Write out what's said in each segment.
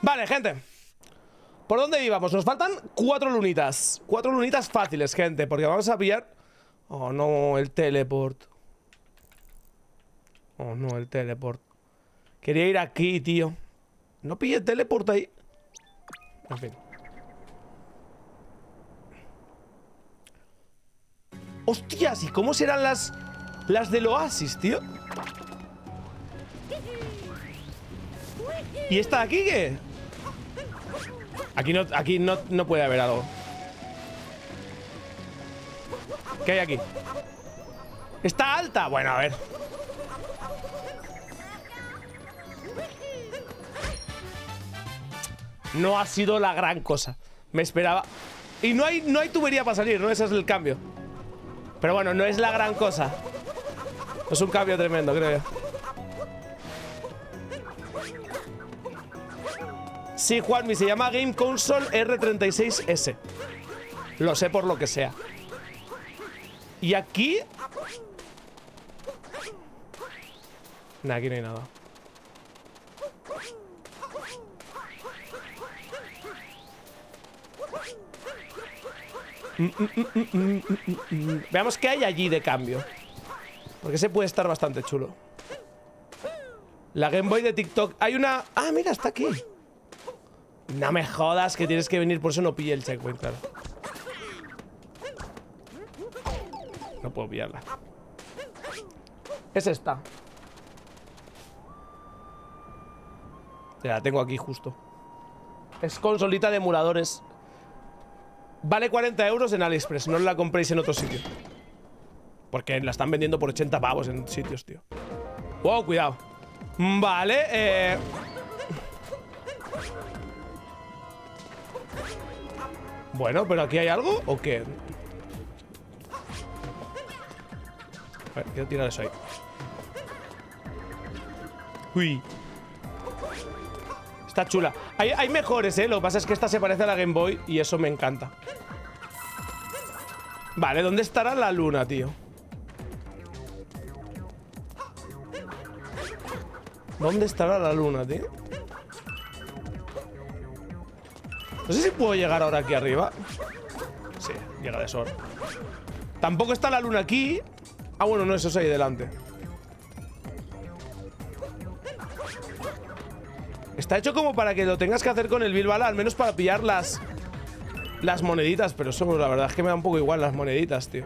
Vale, gente. ¿Por dónde íbamos? Nos faltan 4 lunitas. 4 lunitas fáciles, gente, porque vamos a pillar... Oh, no, el teleport. Oh, no, el teleport. Quería ir aquí, tío. No pillé el teleport ahí. En fin. Hostias, ¿y cómo serán las del oasis, tío? ¿Y esta de aquí qué? Aquí no puede haber algo. ¿Qué hay aquí? ¿Está alta? Bueno, a ver. No ha sido la gran cosa. Me esperaba. Y no hay tubería para salir, ¿no? Ese es el cambio. Pero bueno, no es la gran cosa. Es un cambio tremendo, creo yo. Sí, Juanmi, se llama Game Console R36S. Lo sé por lo que sea. Y aquí... Nah, aquí no hay nada. Veamos qué hay allí de cambio. Porque ese puede estar bastante chulo. La Game Boy de TikTok. Hay una... Ah, mira, está aquí. No me jodas que tienes que venir. Por eso no pillé el checkpoint, claro. No puedo pillarla. Es esta. La tengo aquí justo. Es consolita de emuladores. Vale 40 euros en AliExpress. No la compréis en otro sitio. Porque la están vendiendo por 80 pavos en sitios, tío. Wow, cuidado. Vale, Bueno, pero aquí hay algo ¿o qué? A ver, quiero tirar eso ahí. Uy. Está chula. Hay mejores, Lo que pasa es que esta se parece a la Game Boy y eso me encanta. Vale, ¿dónde estará la luna, tío? ¿Dónde estará la luna, tío? No sé si puedo llegar ahora aquí arriba. Sí, llega de sobra. Tampoco está la luna aquí. Ah, bueno, no, eso es ahí delante. Está hecho como para que lo tengas que hacer con el Bilbala, al menos para pillar las moneditas. Pero eso, la verdad es que me da un poco igual las moneditas, tío.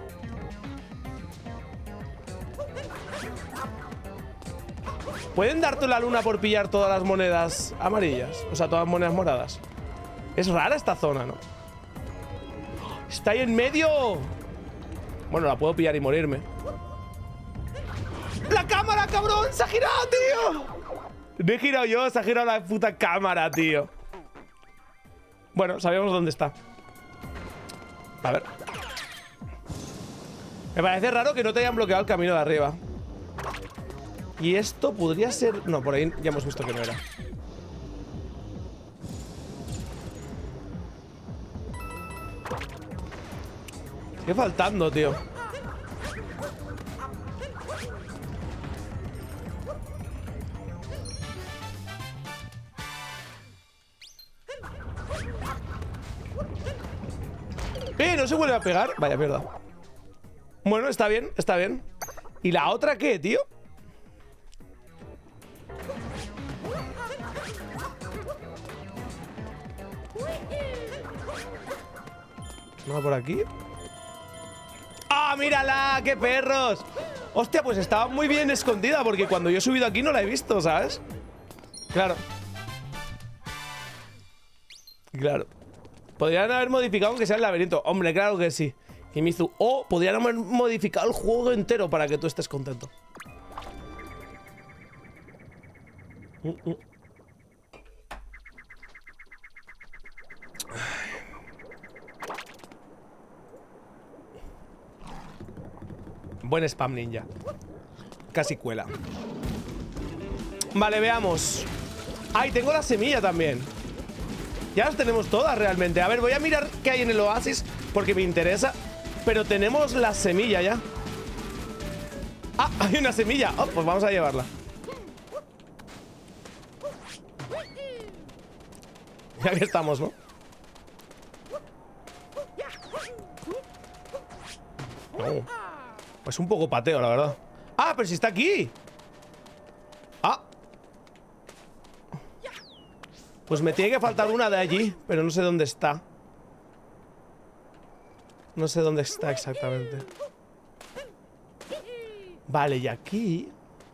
¿Pueden darte la luna por pillar todas las monedas amarillas? O sea, todas las monedas moradas. Es rara esta zona, ¿no? ¡Está ahí en medio! Bueno, la puedo pillar y morirme. ¡La cámara, cabrón! ¡Se ha girado, tío! No he girado yo, se ha girado la puta cámara, tío. Bueno, sabíamos dónde está. A ver. Me parece raro que no te hayan bloqueado el camino de arriba. Y esto podría ser... No, por ahí ya hemos visto que no era. Sigue faltando, tío. ¿No se vuelve a pegar? Vaya mierda. Bueno, está bien, está bien. ¿Y la otra qué, tío? ¿No por aquí? ¡Ah, mírala! ¡Qué perros! Hostia, pues estaba muy bien escondida, porque cuando yo he subido aquí no la he visto, ¿sabes? Claro. Claro. Podrían haber modificado aunque sea el laberinto. Hombre, claro que sí. Himizu. O podrían haber modificado el juego entero para que tú estés contento. Buen spam ninja. Casi cuela. Vale, veamos. ¡Ay, tengo la semilla también! Ya las tenemos todas realmente. A ver, voy a mirar qué hay en el oasis porque me interesa. Pero tenemos la semilla ya. ¡Ah! Hay una semilla. Oh, pues vamos a llevarla. Ya que estamos, ¿no? No. Pues un poco pateo, la verdad. ¡Ah, pero si está aquí! ¡Ah! Pues me tiene que faltar una de allí, pero no sé dónde está. No sé dónde está exactamente. Vale, y aquí...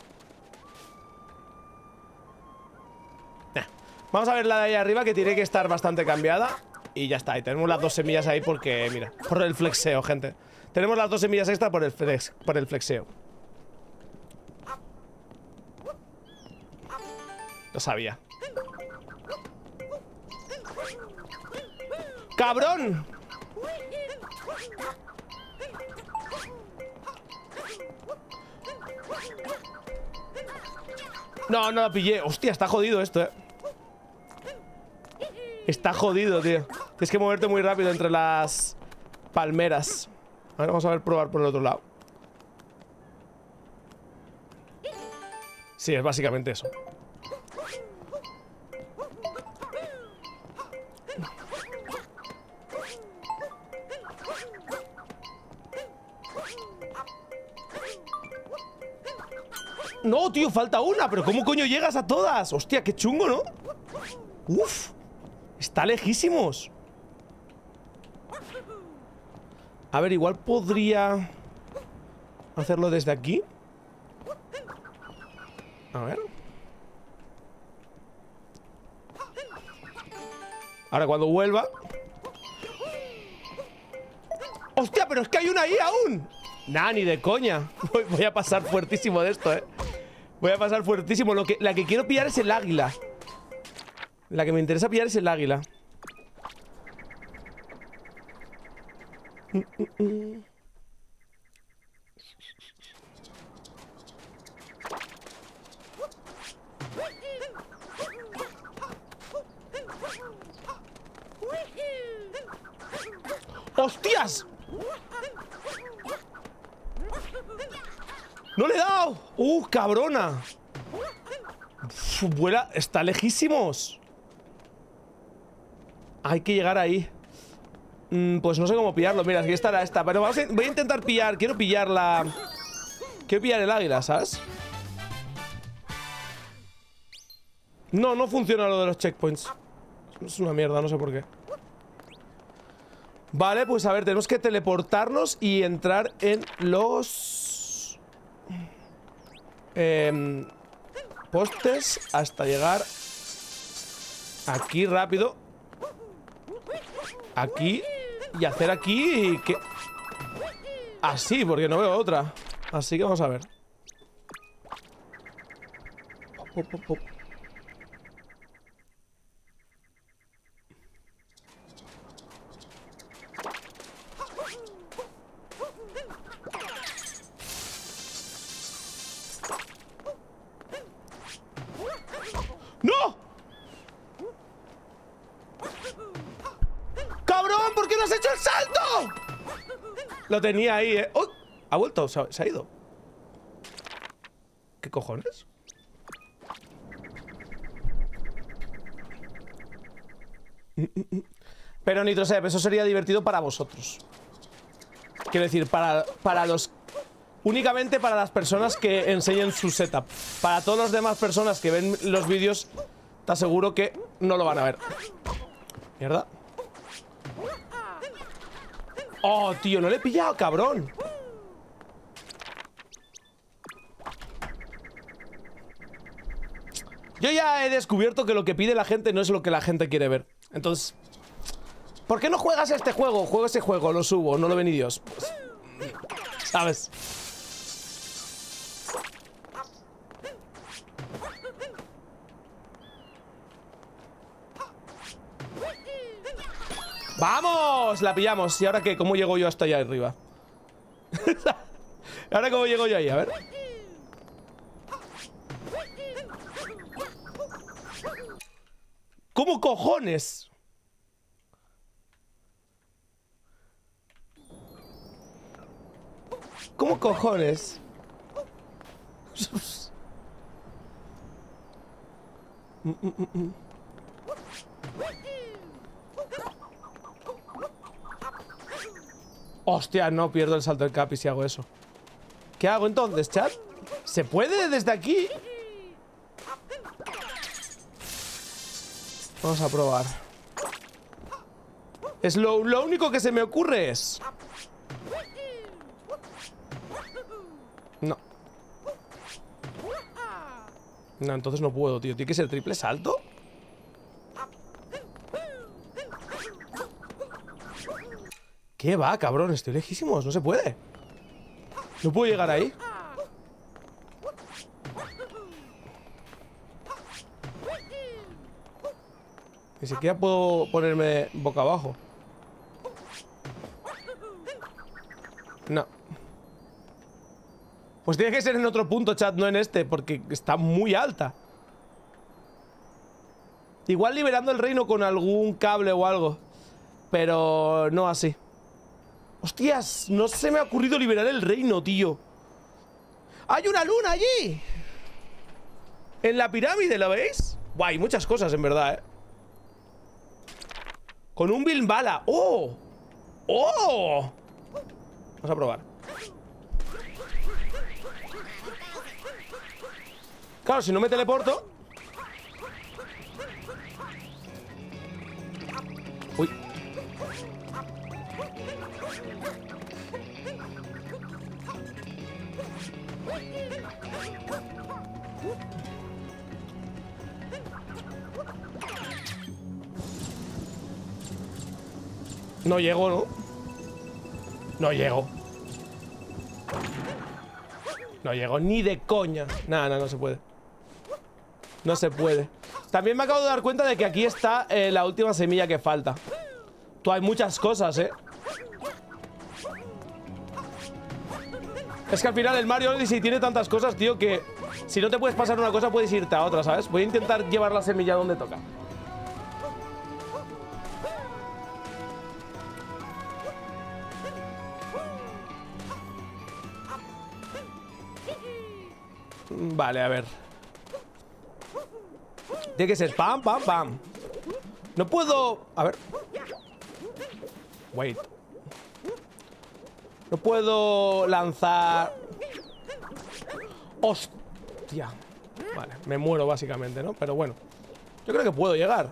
Vamos a ver la de ahí arriba, que tiene que estar bastante cambiada. Y ya está, y tenemos las 2 semillas ahí porque, mira, por el flexeo, gente. Tenemos las 2 semillas extra por el flexeo. Lo sabía. ¡Cabrón! No, no la pillé. Hostia, está jodido esto, Está jodido, tío. Tienes que moverte muy rápido entre las palmeras. A ver, vamos a ver, probar por el otro lado. Sí, es básicamente eso. No, tío, falta una. Pero ¿cómo coño llegas a todas? Hostia, qué chungo, ¿no? Uf. Está lejísimos. A ver, igual podría hacerlo desde aquí. A ver. Ahora cuando vuelva. ¡Hostia! Pero es que hay una ahí aún. Nah, ni de coña. Voy a pasar fuertísimo de esto, Voy a pasar fuertísimo. La que quiero pillar es el águila. La que me interesa pillar es el águila. ¡Hostias! ¡No le he dado! ¡Cabrona! Uf, vuela, está lejísimos. Hay que llegar ahí. Pues no sé cómo pillarlo. Mira, aquí estará esta. Pero voy a intentar pillar. Quiero pillar la... Quiero pillar el águila, ¿sabes? No, no funciona lo de los checkpoints. Es una mierda, no sé por qué. Vale, pues a ver, tenemos que teleportarnos y entrar en los... postes hasta llegar aquí rápido. Aquí. Y hacer aquí que... Así, porque no veo otra. Así que vamos a ver. ¡No! ¡Cabrón! ¿Por qué no has hecho el salto? Lo tenía ahí, ¡Oh! Ha vuelto, se ha ido. ¿Qué cojones? Pero Nitrosep, eso sería divertido para vosotros. Quiero decir, para los... Únicamente para las personas que enseñen su setup. Para todas las demás personas que ven los vídeos, te aseguro que no lo van a ver. Mierda. Oh, tío, no le he pillado, cabrón. Yo ya he descubierto que lo que pide la gente no es lo que la gente quiere ver. Entonces, ¿por qué no juegas este juego? Juego ese juego, lo subo, no lo ve ni Dios. Pues, ¿sabes? ¡Vamos! La pillamos. ¿Y ahora qué? ¿Cómo llego yo hasta allá arriba? ¿Ahora cómo llego yo ahí? A ver. ¿Cómo cojones? ¿Cómo cojones? Hostia, no pierdo el salto del Capi si hago eso. ¿Qué hago entonces, chat? ¿Se puede desde aquí? Vamos a probar. Es lo único que se me ocurre es... No. No, entonces no puedo, tío. ¿Tiene que ser triple salto? ¿Qué va, cabrón? Estoy lejísimos. No se puede. No puedo llegar ahí. Ni siquiera puedo ponerme boca abajo. No. Pues tiene que ser en otro punto, chat, no en este, porque está muy alta. Igual liberando el reino con algún cable o algo, pero no así. ¡Hostias! No se me ha ocurrido liberar el reino, tío. ¡Hay una luna allí! En la pirámide, ¿la veis? Buah, hay muchas cosas, en verdad, Con un Bilbala. ¡Oh! ¡Oh! Vamos a probar. Claro, si no me teleporto. Uy. No llego, ¿no? No llego. No llego ni de coña. Nada, no se puede. No se puede. También me acabo de dar cuenta de que aquí está la última semilla que falta. Tú, hay muchas cosas, Es que al final el Mario Odyssey tiene tantas cosas, tío, que si no te puedes pasar una cosa, puedes irte a otra, ¿sabes? Voy a intentar llevar la semilla donde toca. Vale, a ver. Tiene que ser pam, pam, pam. No puedo... A ver. Wait. No puedo lanzar... Hostia. Vale, me muero básicamente, ¿no? Pero bueno, yo creo que puedo llegar.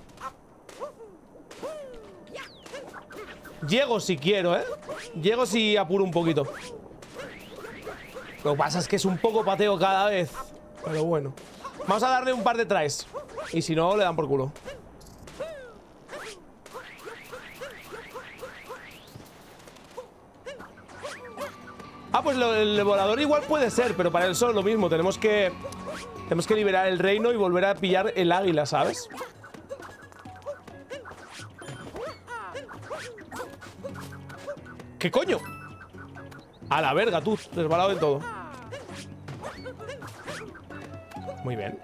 Llego si quiero, Llego si apuro un poquito. Lo que pasa es que es un poco pateo cada vez. Pero bueno. Vamos a darle un par de tries. Y si no, le dan por culo. Ah, pues el volador igual puede ser, pero para él solo lo mismo. Tenemos que liberar el reino y volver a pillar el águila, ¿sabes? ¿Qué coño? A la verga, tú, desbalado en todo. Muy bien.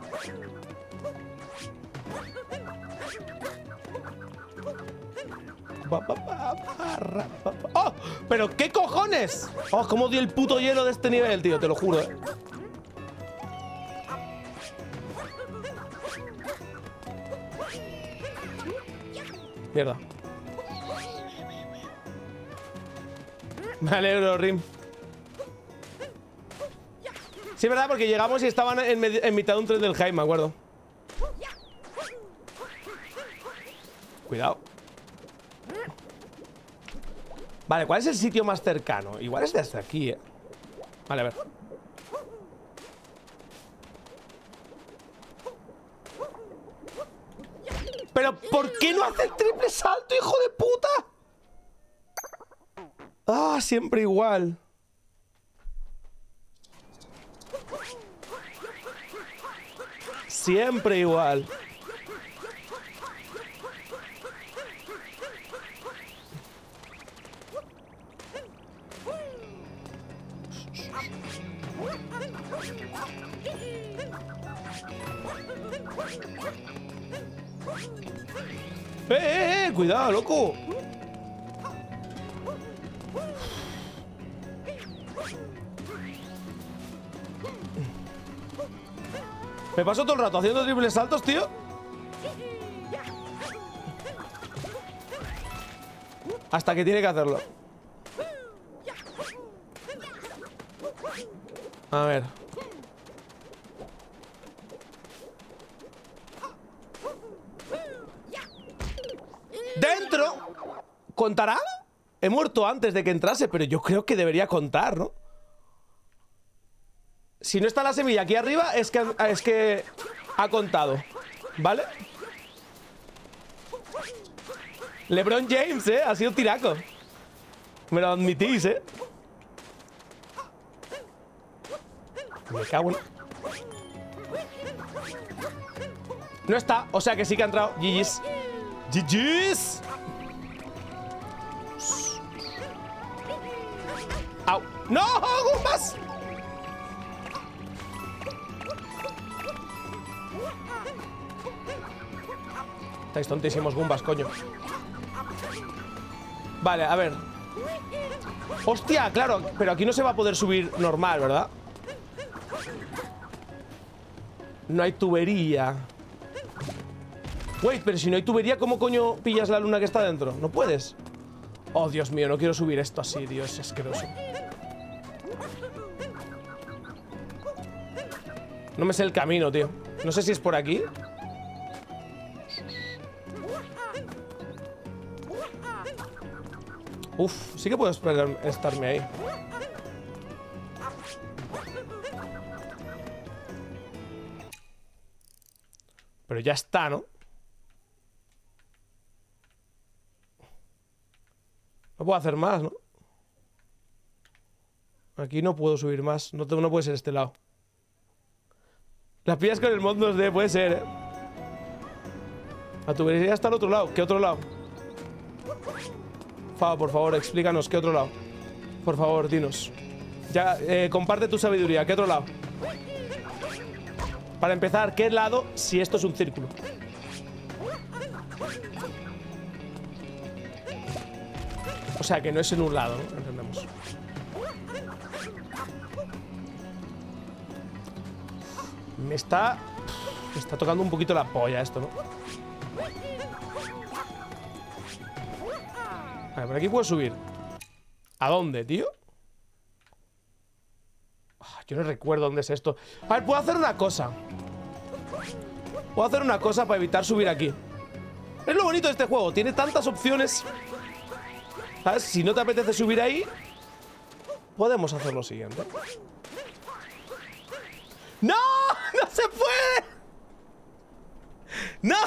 ¡Oh! ¿Pero qué cojones? ¡Oh, cómo dio el puto hielo de este nivel, tío! Te lo juro, Mierda. Me alegro, Rim. Sí, es verdad, porque llegamos y estaban en mitad de un tren del Hype, me acuerdo. Cuidado. Vale, ¿cuál es el sitio más cercano? Igual es desde aquí, Vale, a ver. ¿Pero por qué no hace el triple salto, hijo de puta? Ah, siempre igual. Siempre igual. Cuidado, loco. Me paso todo el rato haciendo triples saltos, tío. Hasta que tiene que hacerlo. A ver. ¡Dentro! ¿Contará? He muerto antes de que entrase, pero yo creo que debería contar, ¿no? Si no está la semilla aquí arriba, es que ha contado, ¿vale? LeBron James, ha sido tiraco. Me lo admitís, Me cago en... No está, o sea que sí que ha entrado. GG's. GG's. ¡Au! ¡No! ¡Gumbas! Estáis tontísimos, Gumbas, coño. Vale, a ver. Hostia, claro, pero aquí no se va a poder subir normal, ¿verdad? No hay tubería. Wait, pero si no hay tubería, ¿cómo coño pillas la luna que está dentro? ¿No puedes? Oh, Dios mío, no quiero subir esto así, Dios, es asqueroso. No me sé el camino, tío. No sé si es por aquí. Uf, sí que puedo estarme ahí. Pero ya está, ¿no? No puedo hacer más, ¿no? Aquí no puedo subir más. No puede ser este lado. Las pillas con el mod 2D, puede ser, ¿eh? La tubería está al otro lado. ¿Qué otro lado? Por favor, explícanos. ¿Qué otro lado? Por favor, dinos. Ya, comparte tu sabiduría. ¿Qué otro lado? Para empezar, ¿qué lado si esto es un círculo? O sea, que no es en un lado, ¿no? Entendemos. Me está tocando un poquito la polla esto, ¿no? Vale, por aquí puedo subir. ¿A dónde, tío? Yo no recuerdo dónde es esto. A ver, puedo hacer una cosa. Puedo hacer una cosa para evitar subir aquí. Es lo bonito de este juego. Tiene tantas opciones. ¿Sabes? Si no te apetece subir ahí, podemos hacer lo siguiente. ¡No! ¡No se puede! ¡No!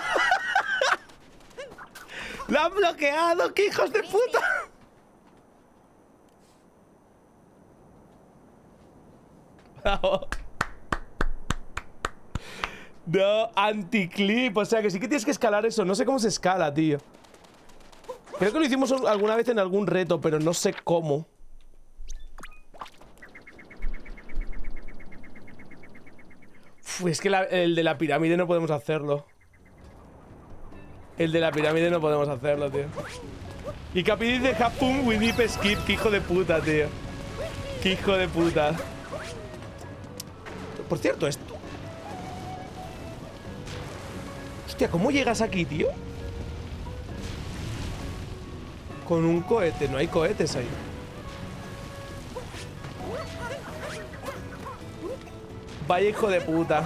¡Lo han bloqueado! ¡Qué hijos de puta! Bravo. No, anticlip. O sea que sí que tienes que escalar eso. No sé cómo se escala, tío. Creo que lo hicimos alguna vez en algún reto, pero no sé cómo. Uf, es que el de la pirámide no podemos hacerlo. El de la pirámide no podemos hacerlo, tío. Y Capi dice have fun with deep skip. Qué hijo de puta, tío. Qué hijo de puta. Por cierto, esto. Hostia, ¿cómo llegas aquí, tío? Con un cohete. No hay cohetes ahí. Vaya hijo de puta.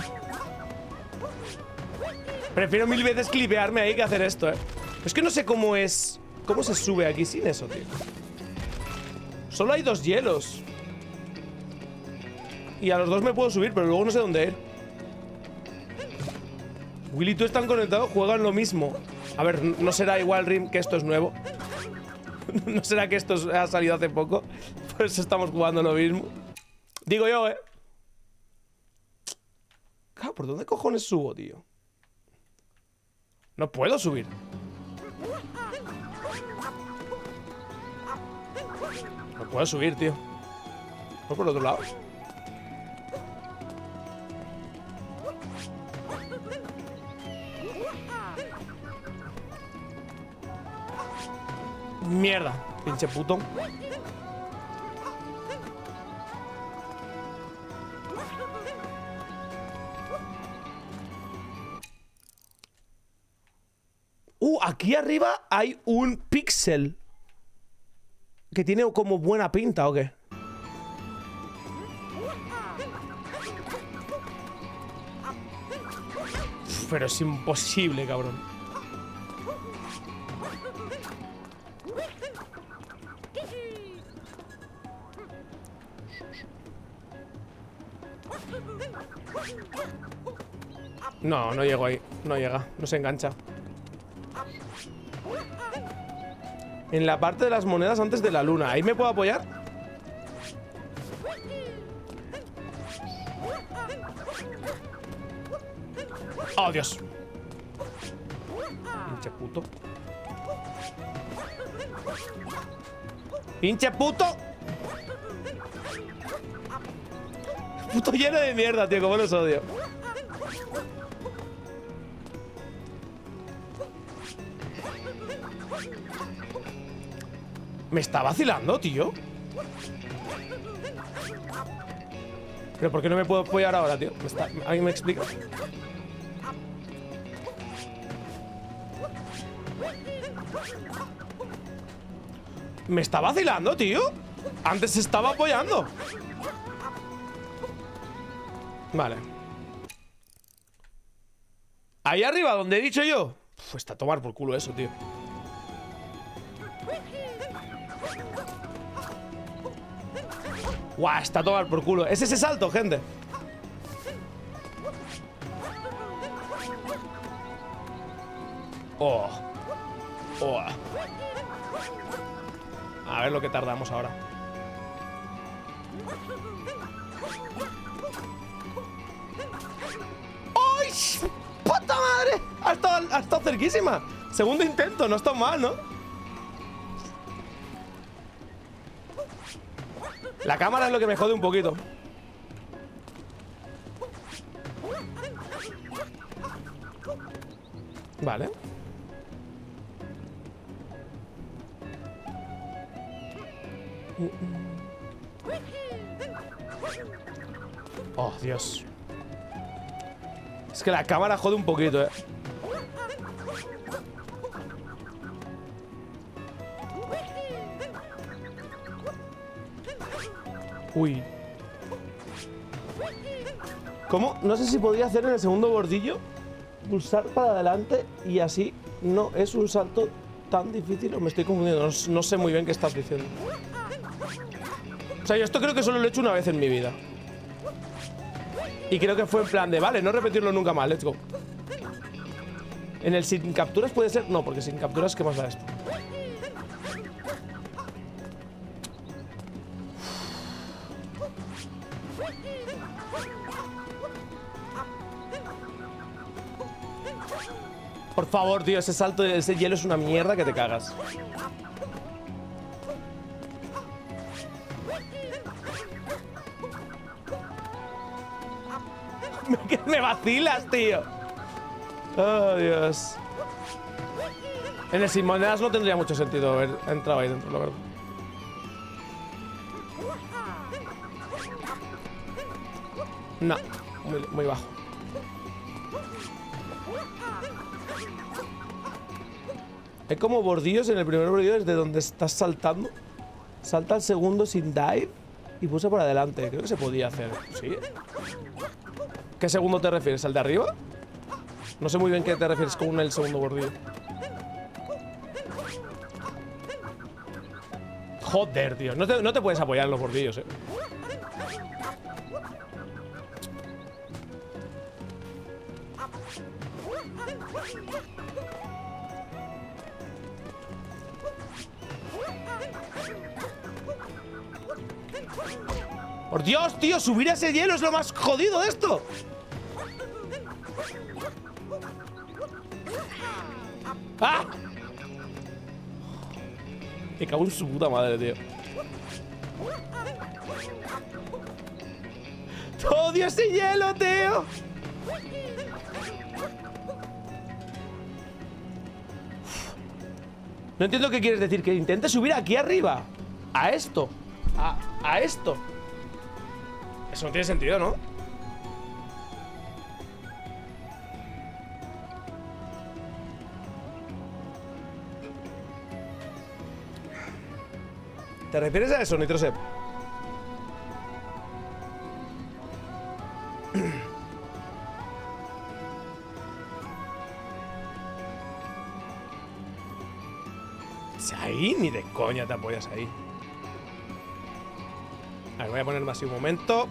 Prefiero mil veces clipearme ahí que hacer esto, Es que no sé cómo es. ¿Cómo se sube aquí sin eso, tío? Solo hay 2 hielos. Y a los 2 me puedo subir, pero luego no sé dónde ir. Willy y tú están conectados, juegan lo mismo. A ver, no será igual, Rim, que esto es nuevo. No será que esto ha salido hace poco. Por eso estamos jugando lo mismo. Digo yo, Claro, ¿por dónde cojones subo, tío? No puedo subir. No puedo subir, tío. Voy por el otro lado. Mierda, pinche puto. Aquí arriba hay un píxel que tiene como buena pinta, ¿o qué? Pero es imposible, cabrón. No, no llego ahí. No llega, no se engancha. En la parte de las monedas antes de la luna. ¿Ahí me puedo apoyar? ¡Oh, Dios! Pinche puto. ¡Pinche puto! Puto lleno de mierda, tío. Cómo los odio. ¿Me está vacilando, tío? ¿Pero por qué no me puedo apoyar ahora, tío? ¿Alguien me explica? ¿Me está vacilando, tío? Antes se estaba apoyando. Vale. Ahí arriba, donde he dicho yo. Pues está a tomar por culo eso, tío. Guau, está a tomar por culo. Es ese salto, gente. Oh. Oh. A ver lo que tardamos ahora. ¡Ay! ¡Puta madre! Ha estado cerquísima. Segundo intento, no está mal, ¿no? La cámara es lo que me jode un poquito. Vale. Oh, Dios. Es que la cámara jode un poquito, eh. Uy. ¿Cómo? No sé si podría hacer en el segundo bordillo. Pulsar para adelante y así no es un salto tan difícil. O me estoy confundiendo. No sé muy bien qué estás diciendo. O sea, yo esto creo que solo lo he hecho una vez en mi vida. Y creo que fue en plan de, vale, no repetirlo nunca más, let's go. En el sin capturas puede ser... No, porque sin capturas, ¿qué más da esto? Por favor, tío, ese salto de ese hielo es una mierda que te cagas. Me vacilas, tío. Oh, Dios. En el sin monedas no tendría mucho sentido haber entrado ahí dentro, la verdad. No, muy bajo. Hay como bordillos en el primer bordillo desde donde estás saltando. Salta al segundo sin dive y pulsa por adelante. Creo que se podía hacer. ¿Sí? ¿Qué segundo te refieres? ¿Al de arriba? No sé muy bien qué te refieres con el segundo bordillo. Joder, tío. No te puedes apoyar en los bordillos, Por Dios, tío, subir a ese hielo es lo más jodido de esto. ¡Ah! Me cago en su puta madre, tío. ¡Odio ese hielo, tío! No entiendo qué quieres decir. Que intentes subir aquí arriba. A esto. A esto. Eso no tiene sentido, ¿no? ¿Te refieres a eso, Nitrosep? Ahí ni de coña te apoyas ahí. A ver, voy a ponerme así un momento.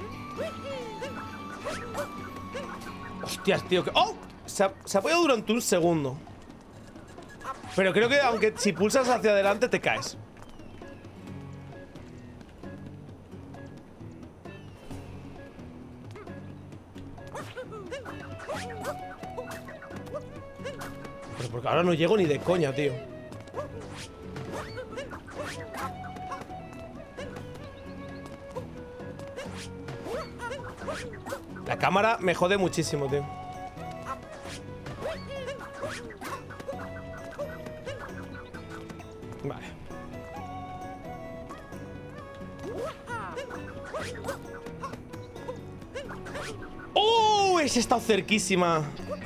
Hostias, tío. ¡Oh! Se ha apoyado durante un segundo. Pero creo que aunque si pulsas hacia adelante te caes. Pero porque ahora no llego ni de coña, tío. La cámara me jode muchísimo, tío. Vale. ¡Oh! Ese ha estado cerquísima.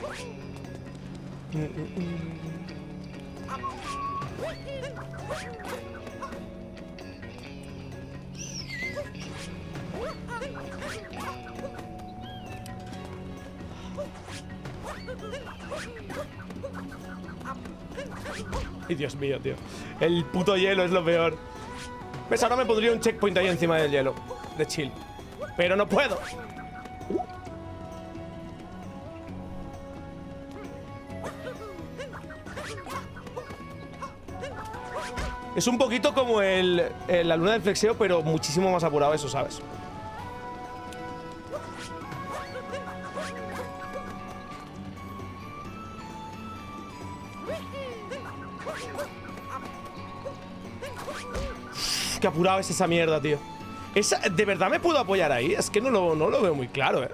Ay, Dios mío, tío. El puto hielo es lo peor. ¿Ves? Ahora me pondría un checkpoint ahí encima del hielo. De chill. Pero no puedo. Es un poquito como la luna del flexeo, pero muchísimo más apurado eso, ¿sabes? Qué apurado es esa mierda, tío. ¿De verdad me puedo apoyar ahí? Es que no lo veo muy claro,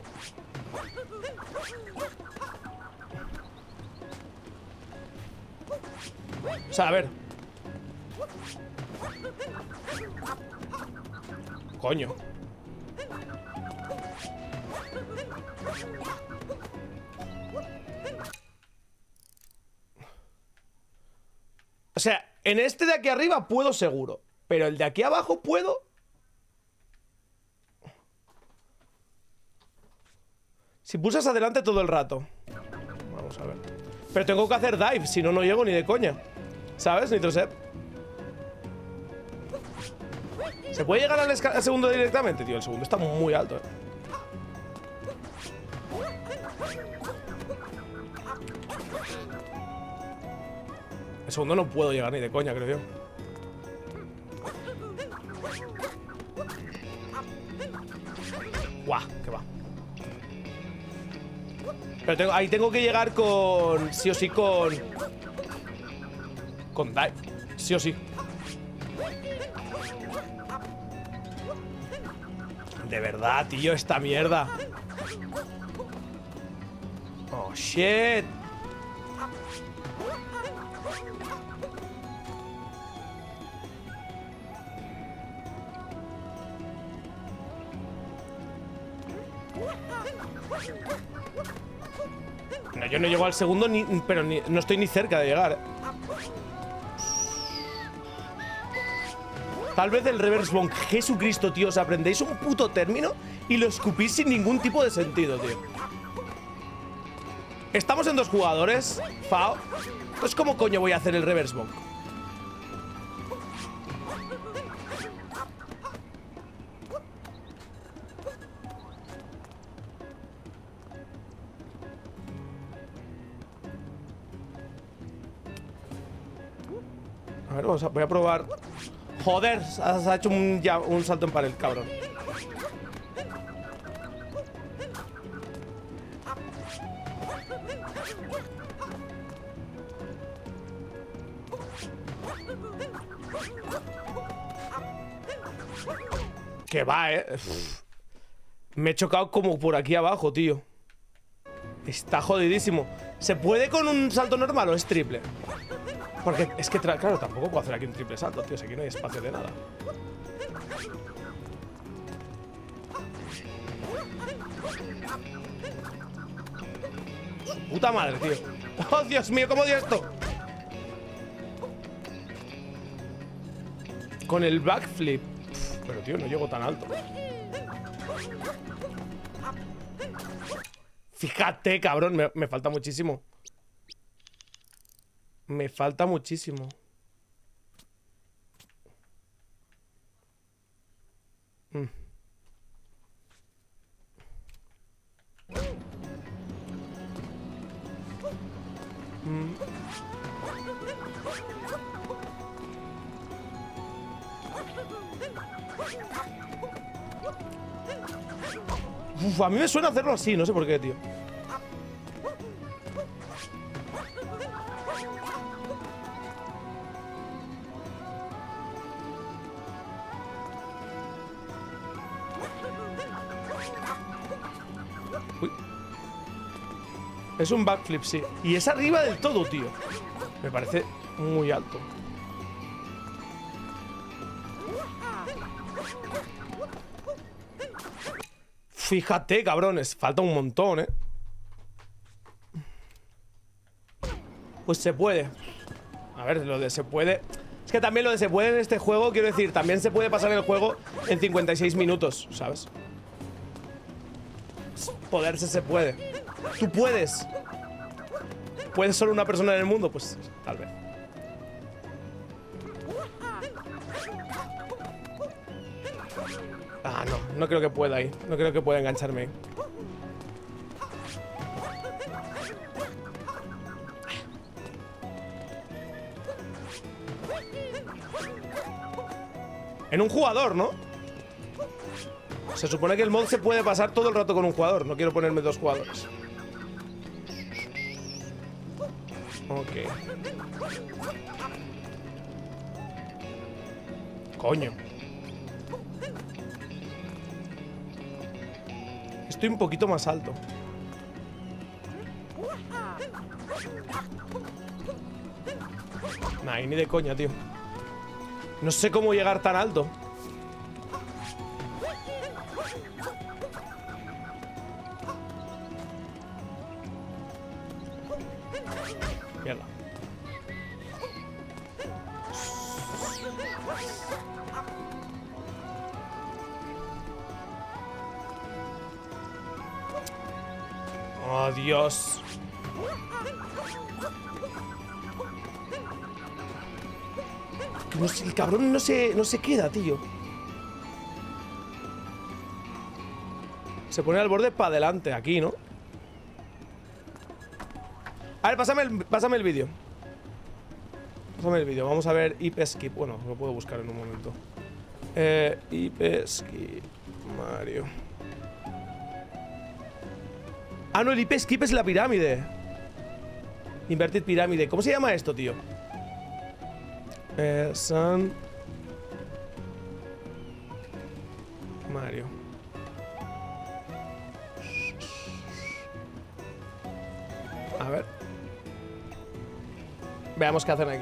O sea, a ver. Coño. O sea, en este de aquí arriba puedo seguro. Pero el de aquí abajo puedo. Si pulsas adelante todo el rato. Vamos a ver. Pero tengo que hacer dive, si no, no llego ni de coña. ¿Sabes, Nitrosep? ¿Se puede llegar al segundo directamente? Tío, el segundo está muy alto, El segundo no puedo llegar ni de coña, creo yo. Guau, que va. Pero ahí tengo que llegar con... Sí o sí con dive. Sí o sí. De verdad, tío, esta mierda. Oh, shit. No, yo no llego al segundo, pero no estoy ni cerca de llegar. Tal vez el reverse bonk. Jesucristo, tío, os aprendéis un puto término y lo escupís sin ningún tipo de sentido, tío. Estamos en 2 jugadores, Fao. Entonces, ¿cómo coño voy a hacer el reverse bonk? A ver, voy a probar. Joder, ha hecho un salto en pared, cabrón. Que va, Me he chocado como por aquí abajo, tío. Está jodidísimo. ¿Se puede con un salto normal o es triple? Porque es que, claro, tampoco puedo hacer aquí un triple salto, tío. Si aquí no hay espacio de nada. Su puta madre, tío. ¡Oh, Dios mío! ¿Cómo dio esto? Con el backflip. Pero, tío, no llego tan alto. Fíjate, cabrón. Me falta muchísimo. Me falta muchísimo. Uf, a mí me suena hacerlo así, no sé por qué, tío. Uy. Es un backflip, sí. Y es arriba del todo, tío. Me parece muy alto. Fíjate, cabrones. Falta un montón, ¿eh? Pues se puede. A ver, lo de se puede... Es que también lo de se puede en este juego, quiero decir, también se puede pasar el juego en 56 minutos, ¿sabes? Poderse se puede. Tú puedes. ¿Puedes solo una persona en el mundo? Pues tal vez. Ah, no creo que pueda ahí. No creo que pueda engancharme ahí. En un jugador, ¿no? Se supone que el mod se puede pasar todo el rato con un jugador. No quiero ponerme dos jugadores. Ok. Coño. Estoy un poquito más alto. Nah, ni de coña, tío. No sé cómo llegar tan alto. Mierda. Oh, Dios. No sé, el cabrón no se queda, tío. Se pone al borde para adelante, aquí, ¿no? A ver, pásame el vídeo. Pásame el vídeo. Vamos a ver IP Skip. Bueno, lo puedo buscar en un momento. IP Skip Mario. Ah, no, el IP Skip es la pirámide. Inverted pirámide. ¿Cómo se llama esto, tío? San Mario. A ver. Veamos qué hacen aquí.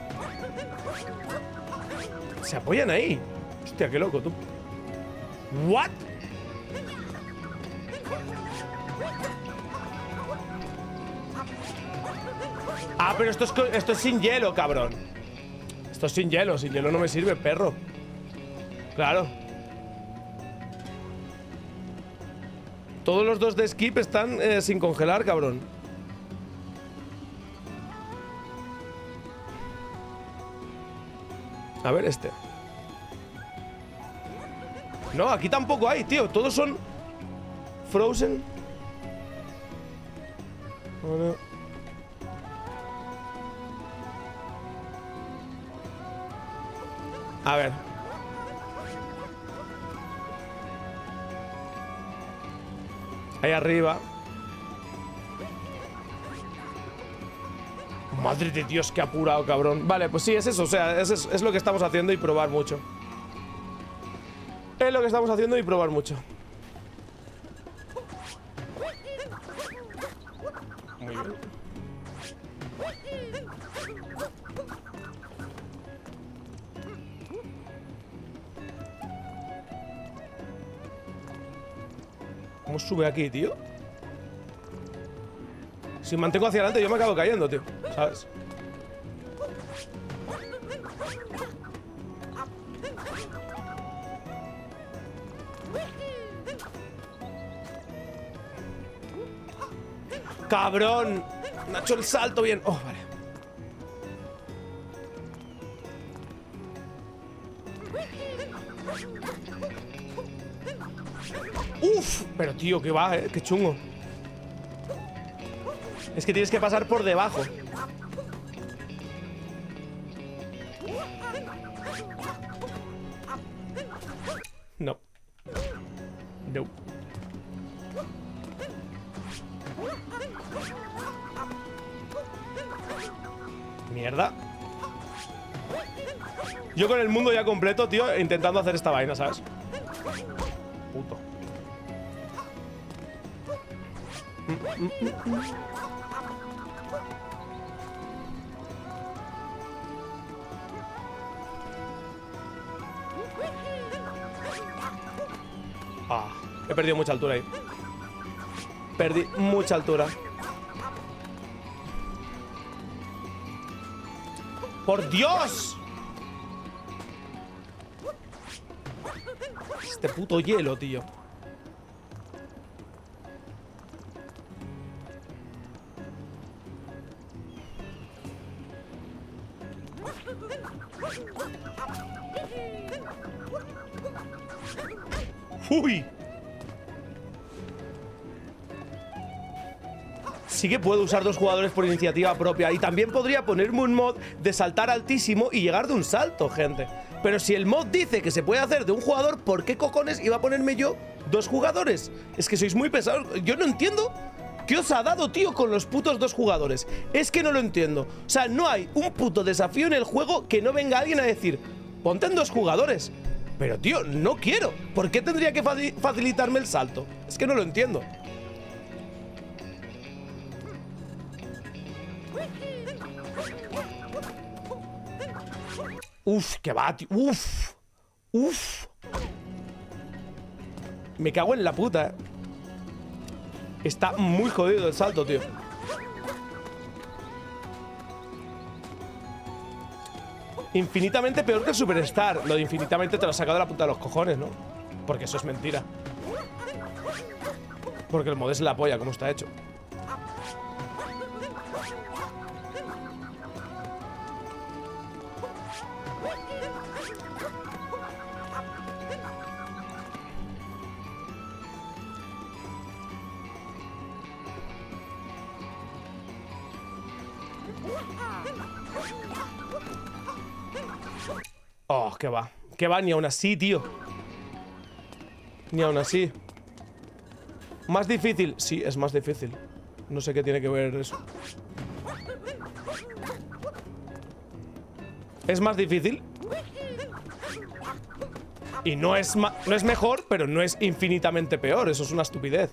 Se apoyan ahí. Hostia, qué loco, tú. ¿What? Ah, pero esto es sin hielo, cabrón. Esto es sin hielo no me sirve, perro. Claro. Todos los dos de skip están sin congelar, cabrón. A ver, este. No, aquí tampoco hay, tío. Todos son frozen. Ahora. A ver. Ahí arriba. Madre de Dios, qué apurado, cabrón. Vale, pues sí, es eso. O sea, es lo que estamos haciendo y probar mucho. Es lo que estamos haciendo y probar mucho. Muy bien. ¿Cómo sube aquí, tío? Si mantengo hacia adelante yo me acabo cayendo, tío. ¿Sabes? ¡Cabrón! Me ha hecho el salto bien. Oh, vale. Uf, pero tío, que va, qué chungo. Es que tienes que pasar por debajo. No. No. Mierda. Yo con el mundo ya completo, tío, intentando hacer esta vaina, ¿sabes? Puto. Ah, he perdido mucha altura ahí. Perdí mucha altura. ¡Por Dios! Este puto hielo, tío. ¡Uy! Sí que puedo usar 2 jugadores por iniciativa propia. Y también podría ponerme un mod de saltar altísimo y llegar de un salto, gente. Pero si el mod dice que se puede hacer de un jugador, ¿por qué cojones iba a ponerme yo 2 jugadores? Es que sois muy pesados. Yo no entiendo qué os ha dado, tío, con los putos 2 jugadores. Es que no lo entiendo. O sea, no hay un puto desafío en el juego que no venga alguien a decir, ponte en 2 jugadores. Pero, tío, no quiero. ¿Por qué tendría que facilitarme el salto? Es que no lo entiendo. Uf, que va, tío. Uf. Uf. Me cago en la puta, Está muy jodido el salto, tío. Infinitamente peor que el Superstar. Lo de infinitamente te lo has sacado de la punta de los cojones, ¿no? Porque eso es mentira. Porque el mod es la polla, como está hecho. Oh, que va. Que va, ni aún así, tío. Ni aún así. ¿Más difícil? Sí, es más difícil. No sé qué tiene que ver eso. ¿Es más difícil? Y no es mejor, pero no es infinitamente peor. Eso es una estupidez.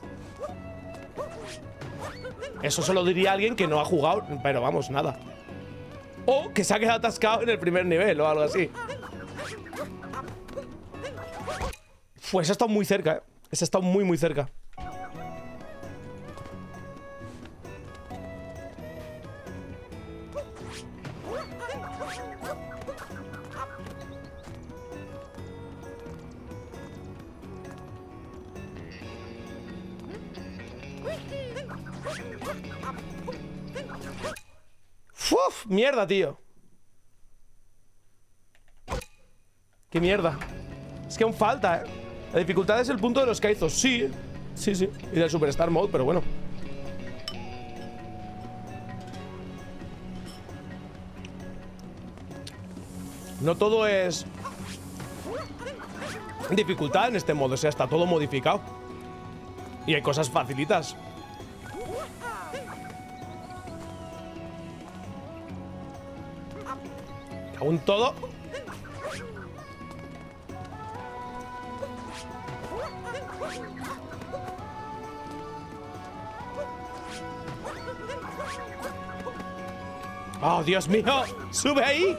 Eso se lo diría alguien que no ha jugado, pero vamos, nada. O que se ha quedado atascado en el primer nivel o algo así. Pues ese ha estado muy cerca, Ese ha estado muy, muy cerca. ¡Uf! ¡Mierda, tío! ¡Qué mierda! Es que aún falta, La dificultad es el punto de los kaizos. Sí, sí, sí. Y del Superstar Mode, pero bueno. No todo es dificultad en este modo. O sea, está todo modificado. Y hay cosas facilitas. Aún todo. ¡Oh, Dios mío! ¡Sube ahí!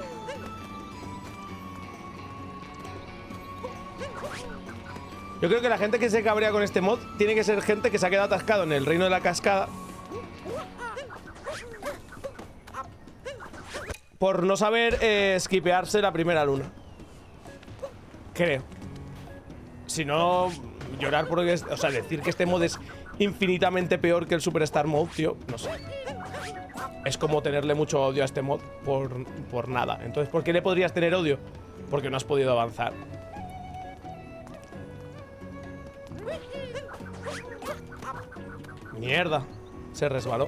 Yo creo que la gente que se cabrea con este mod tiene que ser gente que se ha quedado atascado en el reino de la cascada por no saber skipearse la primera luna. Creo. Si no, llorar porque... O sea, decir que este mod es infinitamente peor que el Superstar Mode, tío, no sé. Es como tenerle mucho odio a este mod por nada. Entonces, ¿por qué le podrías tener odio? Porque no has podido avanzar. Mierda. Se resbaló.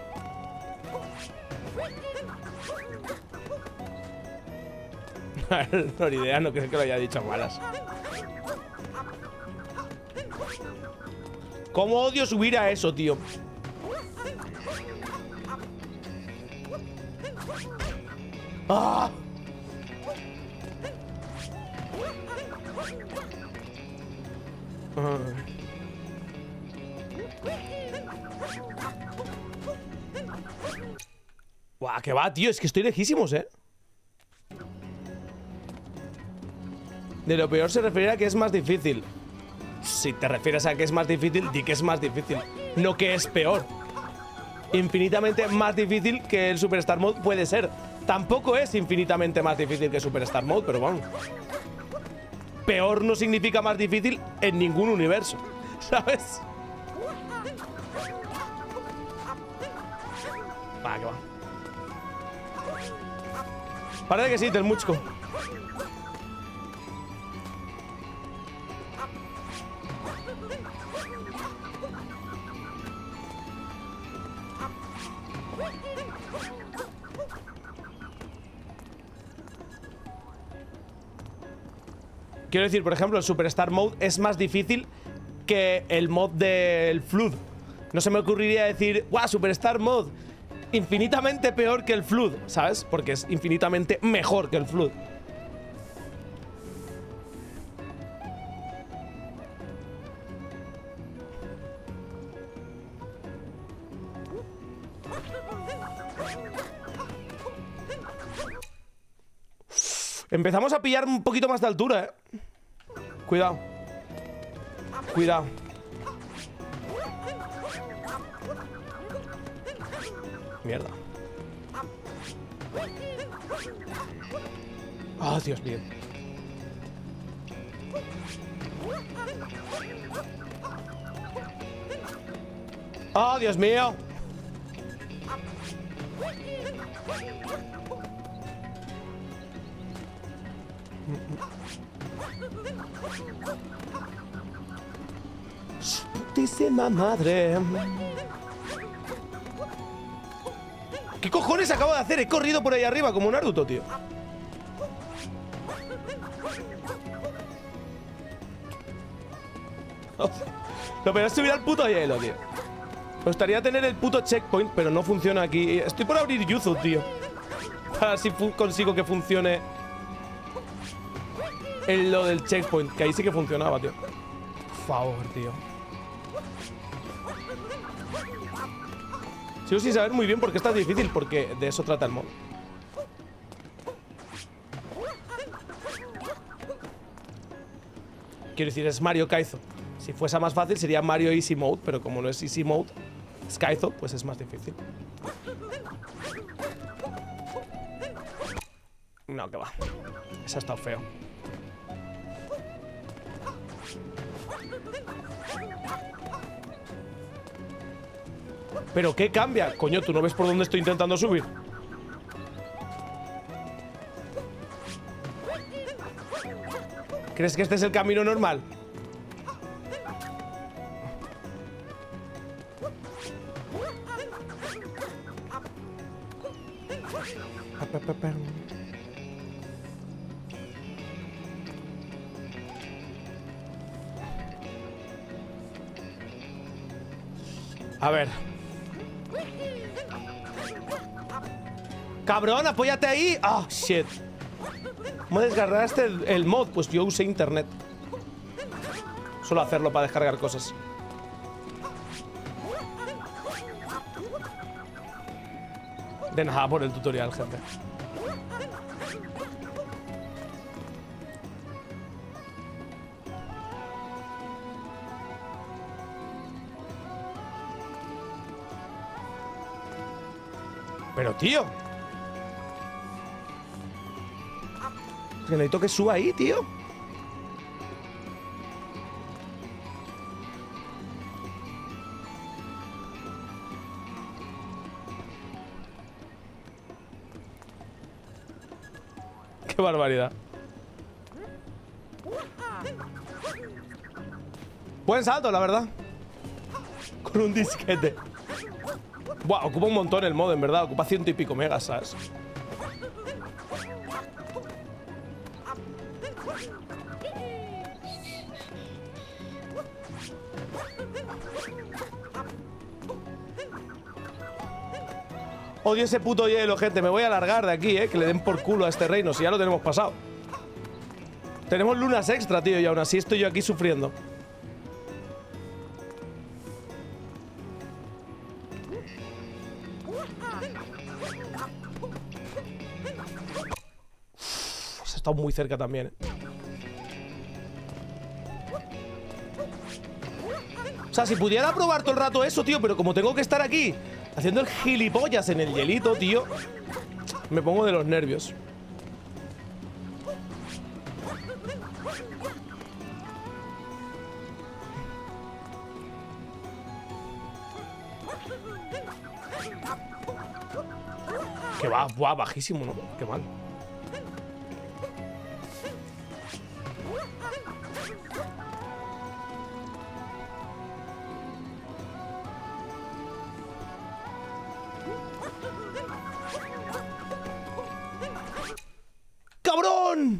No, ni idea, no creo que lo haya dicho a malas. ¿Cómo odio subir a eso, tío? ¡Ah! Guau, que va, tío, es que estoy lejísimos, ¿eh? De lo peor se refiere a que es más difícil. Si te refieres a que es más difícil, di que es más difícil, no que es peor. Infinitamente más difícil que el Superstar Mode puede ser. Tampoco es infinitamente más difícil que Superstar Mode, pero vamos. Peor no significa más difícil en ningún universo, ¿sabes? Va, que va. Parece que sí, Telmuchko. Quiero decir, por ejemplo, el Superstar Mode es más difícil que el mod del Flood. No se me ocurriría decir, ¡guau! Superstar Mode, infinitamente peor que el Flood, ¿sabes? Porque es infinitamente mejor que el Flood. Empezamos a pillar un poquito más de altura, ¿eh? Cuidado. Cuidado. Mierda. Oh, Dios mío. Oh, Dios mío. Putísima madre. ¿Qué cojones acabo de hacer? He corrido por ahí arriba como un Naruto, tío. Lo peor es subir al puto hielo, tío. Me gustaría tener el puto checkpoint, pero no funciona aquí. Estoy por abrir Yuzu, tío. Para ver si consigo que funcione lo del checkpoint, que ahí sí que funcionaba, tío. Por favor, tío. Sigo sin saber muy bien por qué está difícil, porque de eso trata el mod. Quiero decir, es Mario Kaizo. Si fuese más fácil sería Mario Easy Mode, pero como no es Easy Mode, es Kaizo, pues es más difícil. No, que va. Eso ha estado feo. ¿Pero qué cambia? Coño, ¿tú no ves por dónde estoy intentando subir? ¿Crees que este es el camino normal? A ver. ¡Cabrón, apóyate ahí! ¡Ah, shit! ¿Cómo descargaste el mod? Pues yo usé internet. Solo hacerlo para descargar cosas. De nada por el tutorial, gente. Pero, tío. Es que necesito que suba ahí, tío. Qué barbaridad. Buen salto, la verdad. Con un disquete. Buah, ocupa un montón el mod, en verdad. Ocupa 100 y pico megas, ¿sabes? Odio ese puto hielo, gente. Me voy a largar de aquí, que le den por culo a este reino, si ya lo tenemos pasado. Tenemos lunas extra, tío, y aún así estoy yo aquí sufriendo. Uf, se está muy cerca también, O sea, si pudiera probar todo el rato eso, tío, pero como tengo que estar aquí haciendo el gilipollas en el hielito, tío, me pongo de los nervios. Que va, buah, bajísimo, ¿no? Qué mal. ¡Cabrón!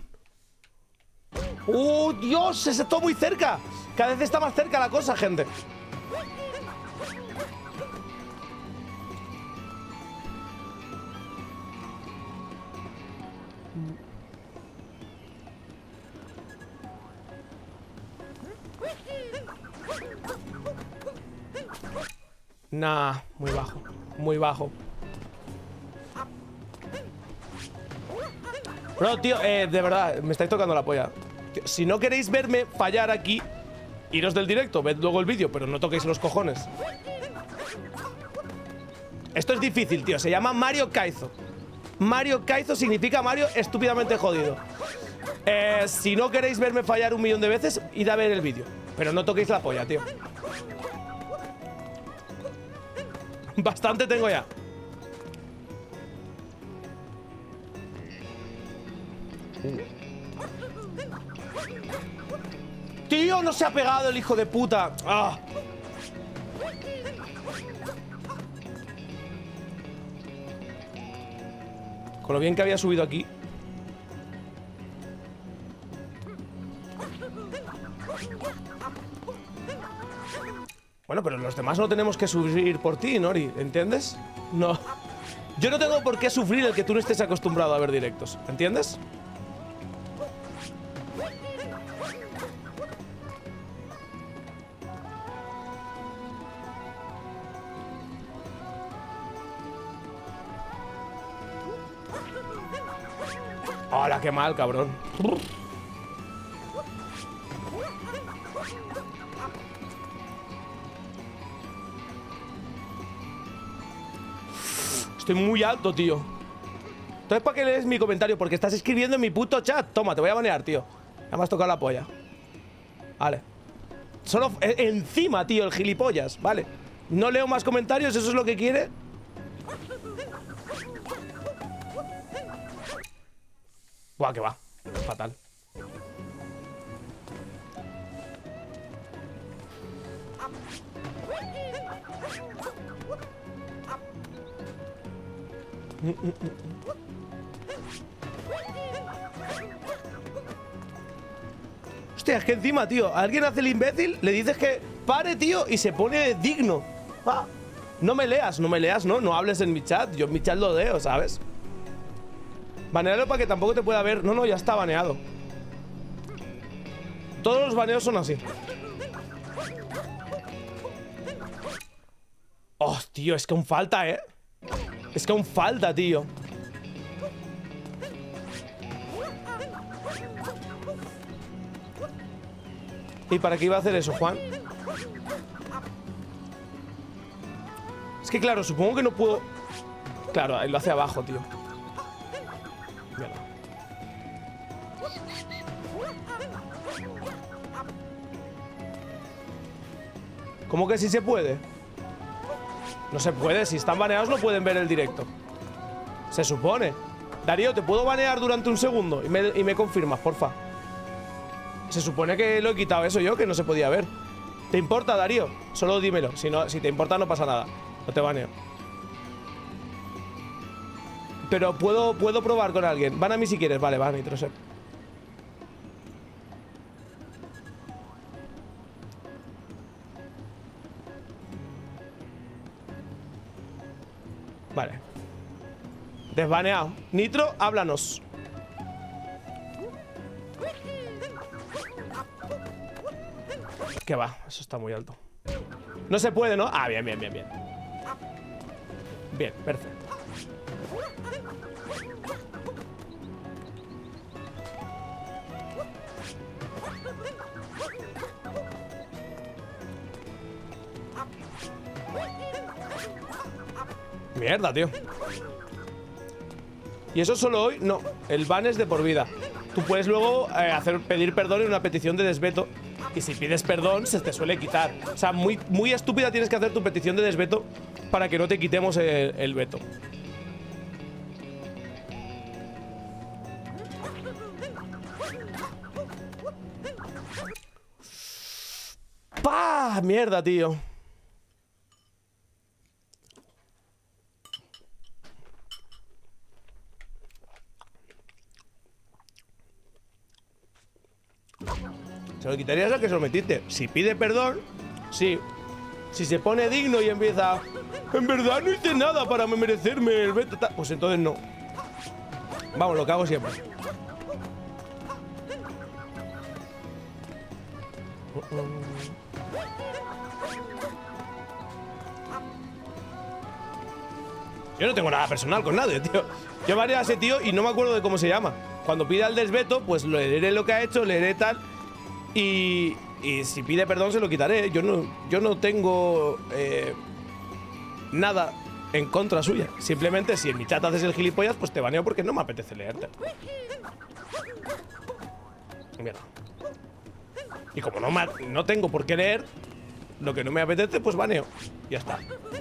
¡Oh, Dios! Se está muy cerca. Cada vez está más cerca la cosa, gente. Nah, muy bajo. Muy bajo. Bro, tío, de verdad, me estáis tocando la polla. Tío, si no queréis verme fallar aquí, iros del directo, ved luego el vídeo, pero no toquéis los cojones. Esto es difícil, tío. Se llama Mario Kaizo. Mario Kaizo significa Mario estúpidamente jodido. Si no queréis verme fallar 1.000.000 de veces, id a ver el vídeo. Pero no toquéis la polla, tío. Bastante tengo ya. Tío, no se ha pegado el hijo de puta. ¡Ah! Con lo bien que había subido aquí. Bueno, pero los demás no tenemos que sufrir por ti, Nori, ¿entiendes? No. Yo no tengo por qué sufrir el que tú no estés acostumbrado a ver directos, ¿entiendes? ¡Hola, qué mal, cabrón! Estoy muy alto, tío. Entonces, ¿para qué lees mi comentario? Porque estás escribiendo en mi puto chat. Toma, te voy a banear, tío. Ya me has tocado la polla. Vale. Solo encima, tío, el gilipollas. Vale. No leo más comentarios, ¿eso es lo que quiere? Buah, que va. Fatal. Hostia, es que encima, tío, alguien hace el imbécil, le dices que pare, tío, y se pone digno. Ah, no me leas, no. No hables en mi chat. Yo en mi chat lo leo, ¿sabes? Banealo para que tampoco te pueda ver. No, ya está baneado. Todos los baneos son así. Oh, tío, es que aún falta, ¿eh? Es que aún falta, tío. ¿Y para qué iba a hacer eso, Juan? Es que claro, supongo que no puedo... Claro, él lo hace abajo, tío. Mierda. ¿Cómo que sí se puede? No se puede, si están baneados no pueden ver el directo. Se supone. Darío, ¿te puedo banear durante un segundo? Y me confirmas, porfa. Se supone que lo he quitado eso yo, que no se podía ver. ¿Te importa, Darío? Solo dímelo. Si te importa no pasa nada. No te baneo. Pero puedo probar con alguien. Van a mí si quieres. Vale, va, Nitrosec. Vale. Desbaneado. Nitro, háblanos. ¿Qué va? Eso está muy alto. No se puede, ¿no? Ah, bien, bien, bien, bien. Bien, perfecto. Mierda, tío. ¿Y eso solo hoy? No, el ban es de por vida. Tú puedes luego pedir perdón en una petición de desveto. Y si pides perdón, se te suele quitar. O sea, muy estúpida tienes que hacer tu petición de desveto para que no te quitemos el veto. ¡Pah! Mierda, tío. Se lo quitarías al que se lo metiste. Si pide perdón, sí. Si se pone digno y empieza, en verdad no hice nada para merecerme el veto, pues entonces no. Vamos, lo que hago siempre. Yo no tengo nada personal con nadie, tío. Yo varié a ese tío y no me acuerdo de cómo se llama. Cuando pida el desveto, pues leeré lo que ha hecho, leeré tal. Y si pide perdón se lo quitaré. Yo no tengo nada en contra suya. Simplemente si en mi chat haces el gilipollas, pues te baneo porque no me apetece leerte. Mierda. Y como no tengo por qué leer lo que no me apetece, pues baneo. Ya está.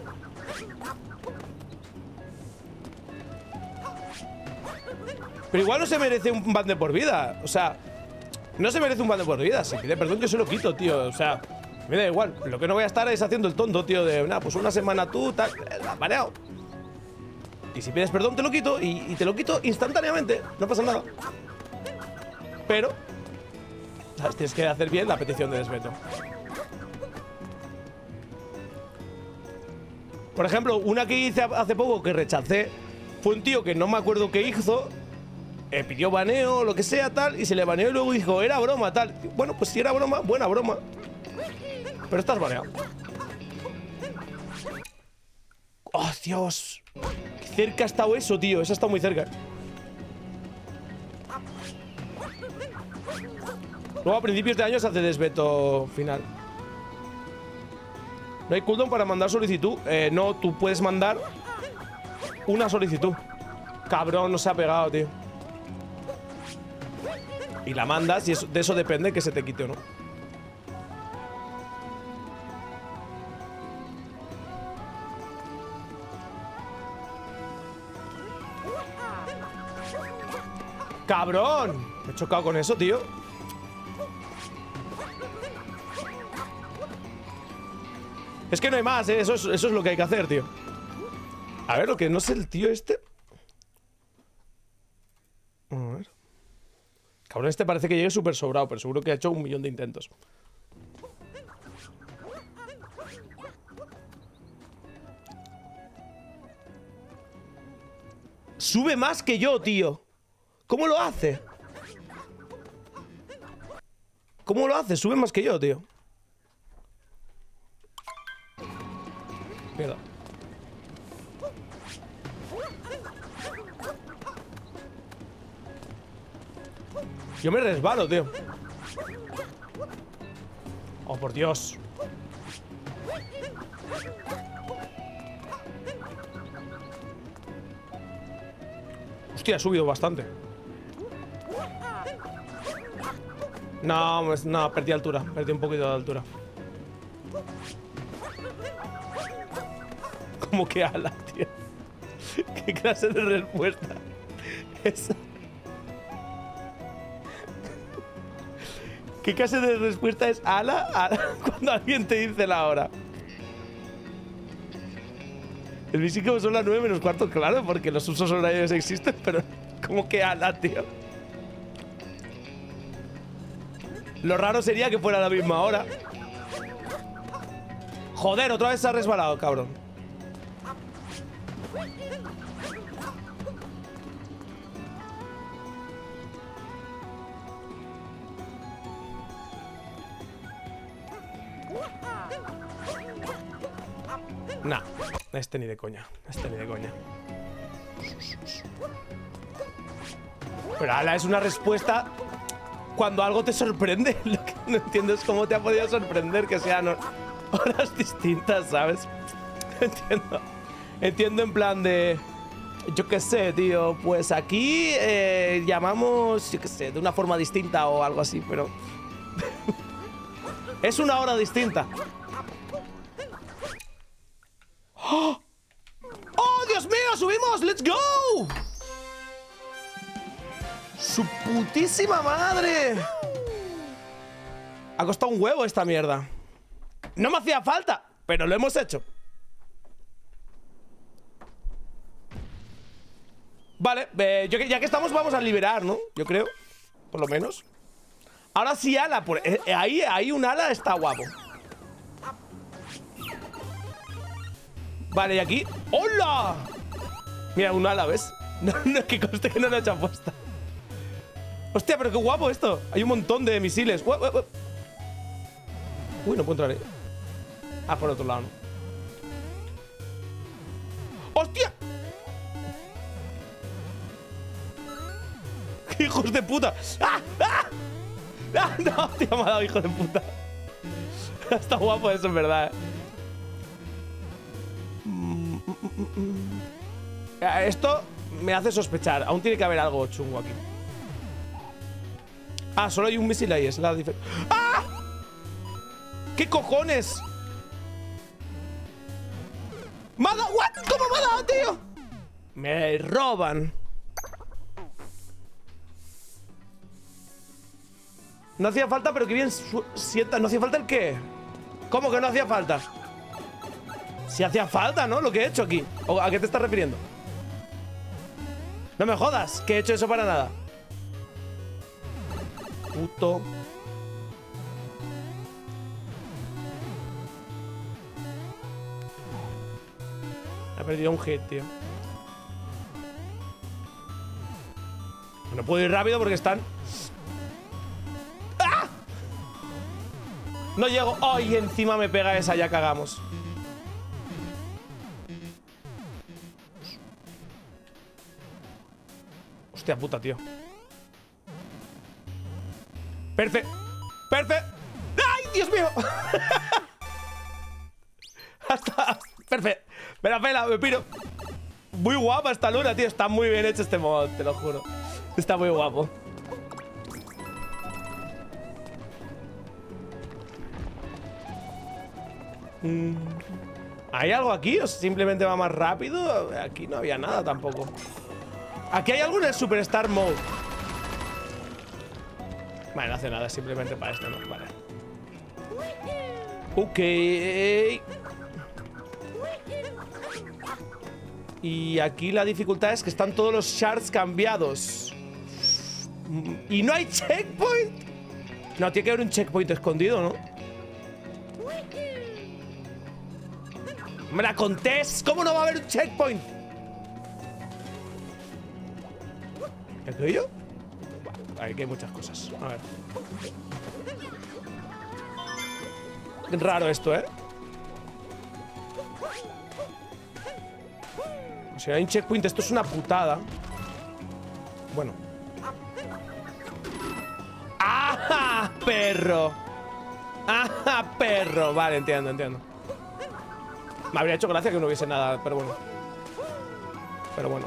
Pero igual no se merece un ban de por vida. O sea, no se merece un ban de por vida. Si pide perdón, yo se lo quito, tío. O sea, me da igual. Lo que no voy a estar es haciendo el tonto, tío. De, nada, pues una semana tú, tal, baneado. Y si pides perdón, te lo quito. Y te lo quito instantáneamente. No pasa nada. Pero, ¿sabes? Tienes que hacer bien la petición de desveto. Por ejemplo, una que hice hace poco que rechacé fue un tío que no me acuerdo qué hizo. Pidió baneo, lo que sea, tal, y se le baneó y luego dijo, era broma, tal. Bueno, pues si era broma, buena broma. Pero estás baneado. ¡Oh, Dios! Qué cerca ha estado eso, tío. Eso ha estado muy cerca. Luego a principios de año se hace desveto final. ¿No hay cooldown para mandar solicitud? No, tú puedes mandar una solicitud. Cabrón, no se ha pegado, tío. Y la mandas y de eso depende que se te quite o no. ¡Cabrón! Me he chocado con eso, tío. Es que no hay más, ¿eh? Eso es lo que hay que hacer, tío. A ver, lo que no sé el tío este. A ver. Cabrón, este parece que llegue súper sobrado, pero seguro que ha hecho 1 millón de intentos. Sube más que yo, tío. ¿Cómo lo hace? ¿Cómo lo hace? Sube más que yo, tío. Mierda. Yo me resbalo, tío. Oh, por Dios. Hostia, ha subido bastante. No, perdí altura. Perdí un poquito de altura. ¿Cómo que ala, tío? ¿Qué clase de respuesta? Esa. ¿Qué clase de respuesta es ala cuando alguien te dice la hora? El físico son las 9 menos cuarto, claro, porque los usos horarios existen, pero ¿cómo que ala, tío? Lo raro sería que fuera a la misma hora. Joder, otra vez se ha resbalado, cabrón. Nah, este ni de coña. Este ni de coña. Pero ala, es una respuesta cuando algo te sorprende. Lo que no entiendo es cómo te ha podido sorprender que sean horas distintas, ¿sabes? Entiendo. Entiendo en plan de... Yo qué sé, tío. Pues aquí llamamos, yo qué sé, de una forma distinta o algo así, pero... Es una hora distinta. ¡Oh! ¡Oh, Dios mío! ¡Subimos! ¡Let's go! ¡Su putísima madre! Ha costado un huevo esta mierda. No me hacía falta, pero lo hemos hecho. Vale, ya que estamos vamos a liberar, ¿no? Yo creo, por lo menos. Ahora sí, ala, ahí un ala está guapo. Vale, y aquí... ¡Hola! Mira, un ala, ¿ves? No, que conste que no lo he hecho apuesta. Hostia, pero qué guapo esto. Hay un montón de misiles. Uy, no puedo entrar ahí. Ah, por otro lado, ¿no? ¡Hostia! ¡Hijos de puta! ¡Ah! ¡Ah! ¡Ah! No, tío, me ha dado hijo de puta. Está guapo eso, en verdad, Esto me hace sospechar. Aún tiene que haber algo chungo aquí. Ah, solo hay un misil ahí, es la diferencia. ¡Ah! ¿Qué cojones? ¿Me ha dado? ¿What? ¿Cómo me ha dado, tío? Me roban. No hacía falta, pero que bien sienta. ¿No hacía falta el qué? ¿Cómo que no hacía falta? Si hacía falta, ¿no? Lo que he hecho aquí. ¿O a qué te estás refiriendo? No me jodas, que he hecho eso para nada. Puto. He perdido un hit, tío. No puedo ir rápido porque están... ¡Ah! No llego. ¡Ay! Encima me pega esa, ya cagamos. Hostia puta, tío. Perfecto. Perfecto. ¡Ay, Dios mío! Hasta... Perfecto. Me la pela, me piro. Muy guapa esta luna, tío. Está muy bien hecho este mod, te lo juro. Está muy guapo. ¿Hay algo aquí o simplemente va más rápido? Aquí no había nada tampoco. Aquí hay algo en el Superstar Mode. Vale, no hace nada, simplemente para esto, ¿no? Vale. Ok. Y aquí la dificultad es que están todos los shards cambiados. ¿Y no hay checkpoint? No, tiene que haber un checkpoint escondido, ¿no? ¡Me la contés! ¿Cómo no va a haber un checkpoint? ¿Aquello? Aquí hay muchas cosas. A ver. Qué raro esto, ¿eh? O sea, hay un checkpoint. Esto es una putada. Bueno. ¡Ah, perro! ¡Ah, perro! Vale, entiendo, entiendo. Me habría hecho gracia que no hubiese nada, pero bueno. Pero bueno.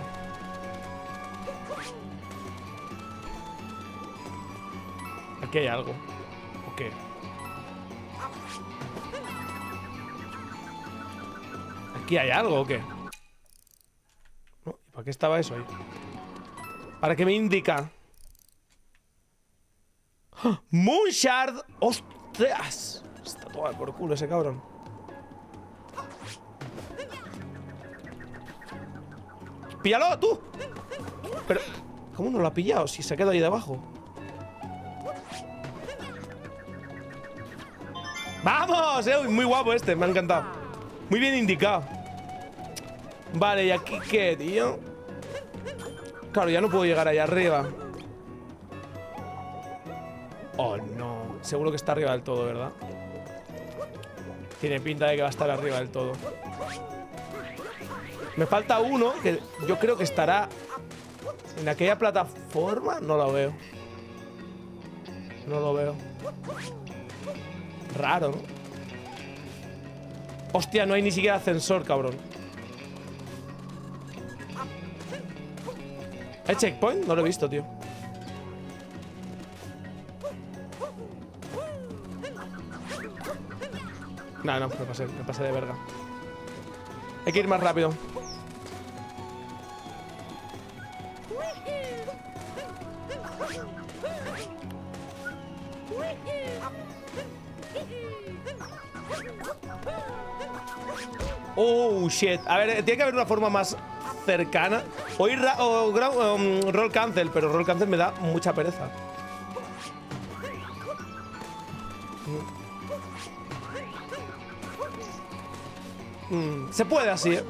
Aquí hay algo. ¿O qué? ¿Aquí hay algo o qué? ¿Y para qué estaba eso ahí? ¿Para qué me indica? ¡Ah! ¡Moonshard! ¡Ostras! Está todo por culo ese cabrón. ¡Píllalo, tú! Pero... ¿Cómo no lo ha pillado? Si se ha quedado ahí debajo. ¡Vamos! Muy guapo este, me ha encantado. Muy bien indicado. Vale, ¿y aquí qué, tío? Claro, ya no puedo llegar allá arriba. Oh, no. Seguro que está arriba del todo, ¿verdad? Tiene pinta de que va a estar arriba del todo. Me falta uno que yo creo que estará en aquella plataforma. No lo veo. No lo veo. Raro, ¿no? Hostia, no hay ni siquiera ascensor, cabrón. ¿Hay checkpoint? No lo he visto, tío. No, me pasé de verga. Hay que ir más rápido. Oh, shit. A ver, tiene que haber una forma más cercana. O ir roll cancel, pero roll cancel me da mucha pereza. Se puede así, ¿eh?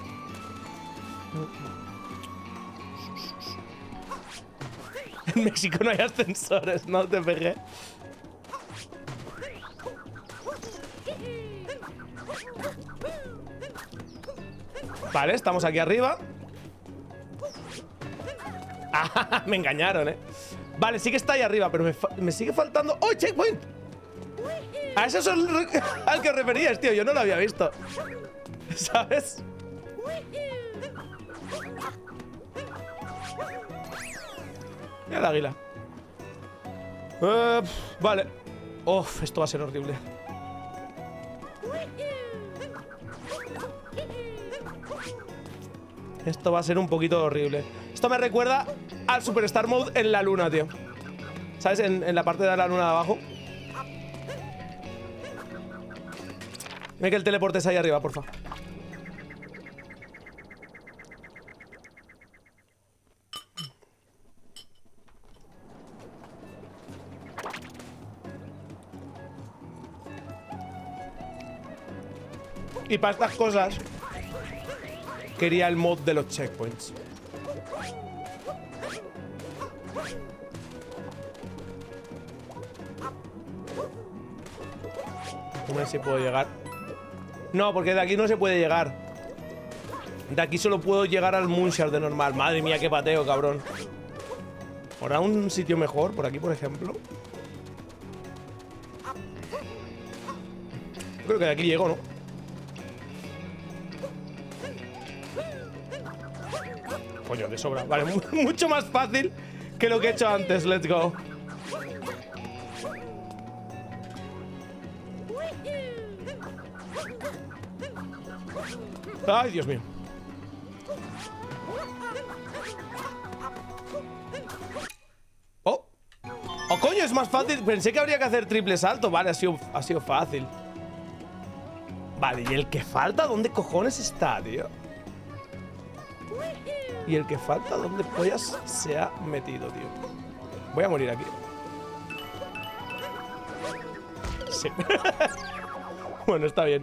En México no hay ascensores, no te pegué. Vale, estamos aquí arriba. Ah, me engañaron, Vale, sí que está ahí arriba, pero me sigue faltando... ¡Oh, checkpoint! A eso es al que os referías, tío. Yo no lo había visto. ¿Sabes? Mira el águila. Vale. Uf, esto va a ser horrible. Esto va a ser un poquito horrible. Esto me recuerda al Superstar Mode en la luna, tío. ¿Sabes? En la parte de la luna de abajo. Mira que el teleporte es ahí arriba, porfa. Y para estas cosas quería el mod de los checkpoints. A ver si puedo llegar. No, porque de aquí no se puede llegar. De aquí solo puedo llegar al Moonshard de normal. Madre mía, qué pateo, cabrón. ¿Habrá un sitio mejor? Por aquí, por ejemplo. Creo que de aquí llego, ¿no? Coño, de sobra. Vale, mucho más fácil que lo que he hecho antes. Let's go. Ay, Dios mío. Oh. Oh, coño, es más fácil. Pensé que habría que hacer triple salto. Vale, ha sido fácil. Vale, ¿y el que falta? ¿Dónde cojones está, tío? Y el que falta, ¿dónde pollas se ha metido, tío? Voy a morir aquí. Sí. Bueno, está bien.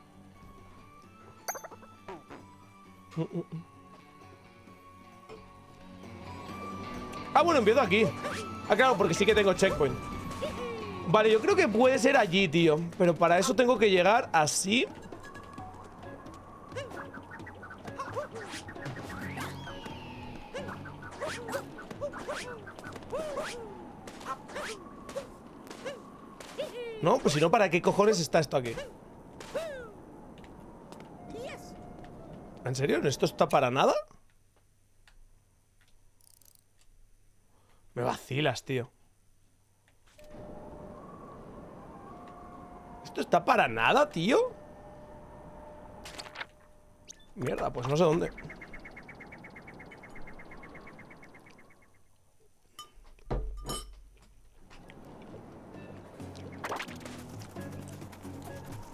Ah, bueno, empiezo aquí. Ah, claro, porque sí que tengo checkpoint. Vale, yo creo que puede ser allí, tío. Pero para eso tengo que llegar así. No, pues si no, ¿para qué cojones está esto aquí? ¿En serio? ¿Esto está para nada? Me vacilas, tío. ¿Esto está para nada, tío? Mierda, pues no sé dónde.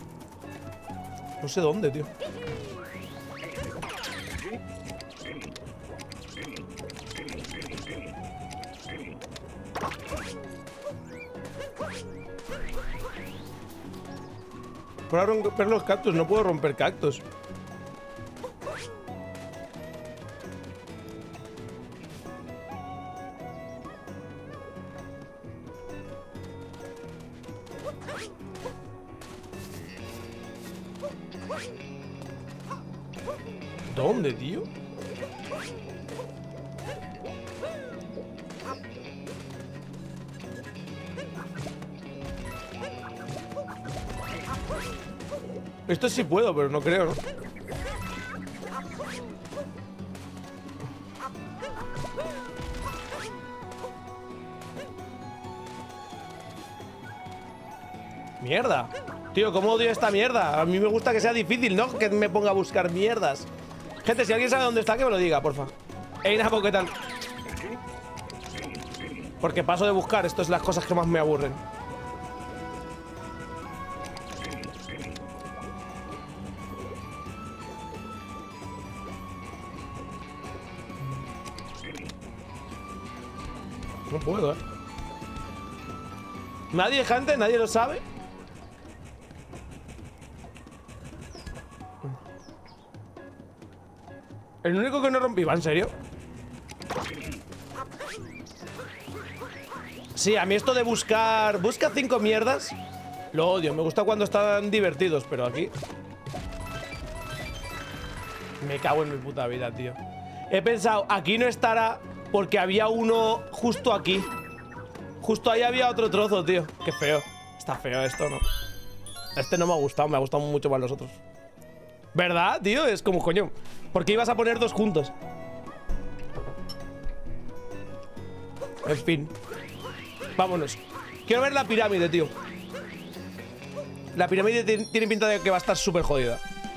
No sé dónde, tío. Para romper los cactus, no puedo romper cactus. ¿Dónde, tío? Esto sí puedo, pero no creo, ¿no? Mierda. Tío, ¿cómo odio esta mierda? A mí me gusta que sea difícil, ¿no? Que me ponga a buscar mierdas. Gente, si alguien sabe dónde está, que me lo diga, porfa. Ey, Napo, ¿qué tal? Porque paso de buscar, esto es las cosas que más me aburren. No puedo, ¿eh? Nadie, gente, nadie lo sabe. El único que no rompí, ¿va en serio? Sí, a mí esto de buscar... Busca 5 mierdas. Lo odio, me gusta cuando están divertidos, pero aquí... Me cago en mi puta vida, tío. He pensado, aquí no estará porque había uno justo aquí. Justo ahí había otro trozo, tío. Qué feo. Está feo esto, ¿no? Este no me ha gustado mucho más los otros. ¿Verdad, tío? Es como, coño, ¿por qué ibas a poner dos juntos? En fin. Vámonos. Quiero ver la pirámide, tío. La pirámide tiene pinta de que va a estar súper jodida.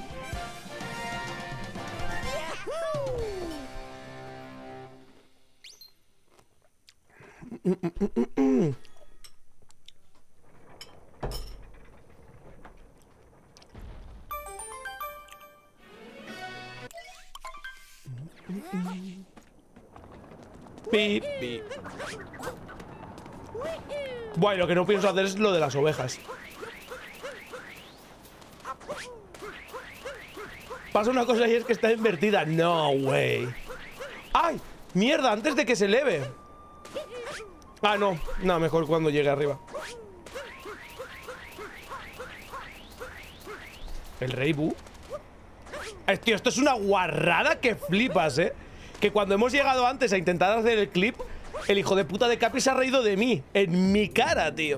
Pip, pip. Bueno, lo que no pienso hacer es lo de las ovejas. Pasa una cosa y es que está invertida. No, güey. ¡Ay! ¡Mierda! Antes de que se eleve. Ah, no. No, mejor cuando llegue arriba. El rey Bu. Tío, esto es una guarrada que flipas, ¿eh? Que cuando hemos llegado antes a intentar hacer el clip, el hijo de puta de Capi se ha reído de mí. En mi cara, tío.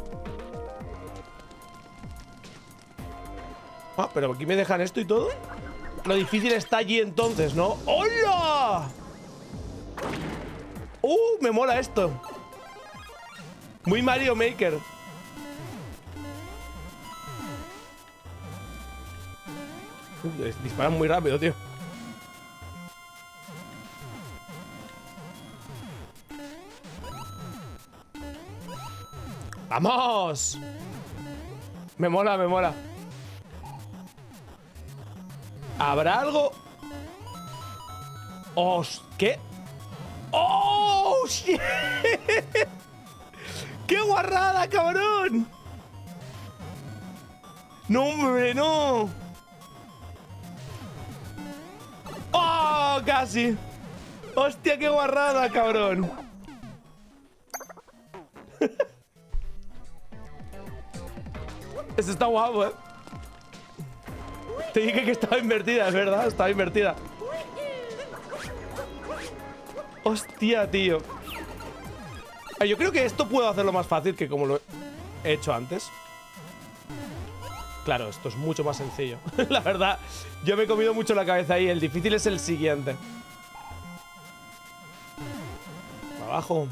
Ah, pero aquí me dejan esto y todo. Lo difícil está allí entonces, ¿no? ¡Hola! Me mola esto. Muy Mario Maker. Disparan muy rápido, tío. ¡Vamos! Me mola, me mola. ¿Habrá algo? ¿Qué? ¡Oh, shit! ¡Qué guarrada, cabrón! ¡No, hombre, no! ¡Oh, casi! ¡Hostia, qué guarrada, cabrón! Eso está guapo, ¿eh? Te dije que estaba invertida, es verdad, estaba invertida. Hostia, tío. Yo creo que esto puedo hacerlo más fácil que como lo he hecho antes. Claro, esto es mucho más sencillo. La verdad, yo me he comido mucho la cabeza ahí. El difícil es el siguiente. Abajo.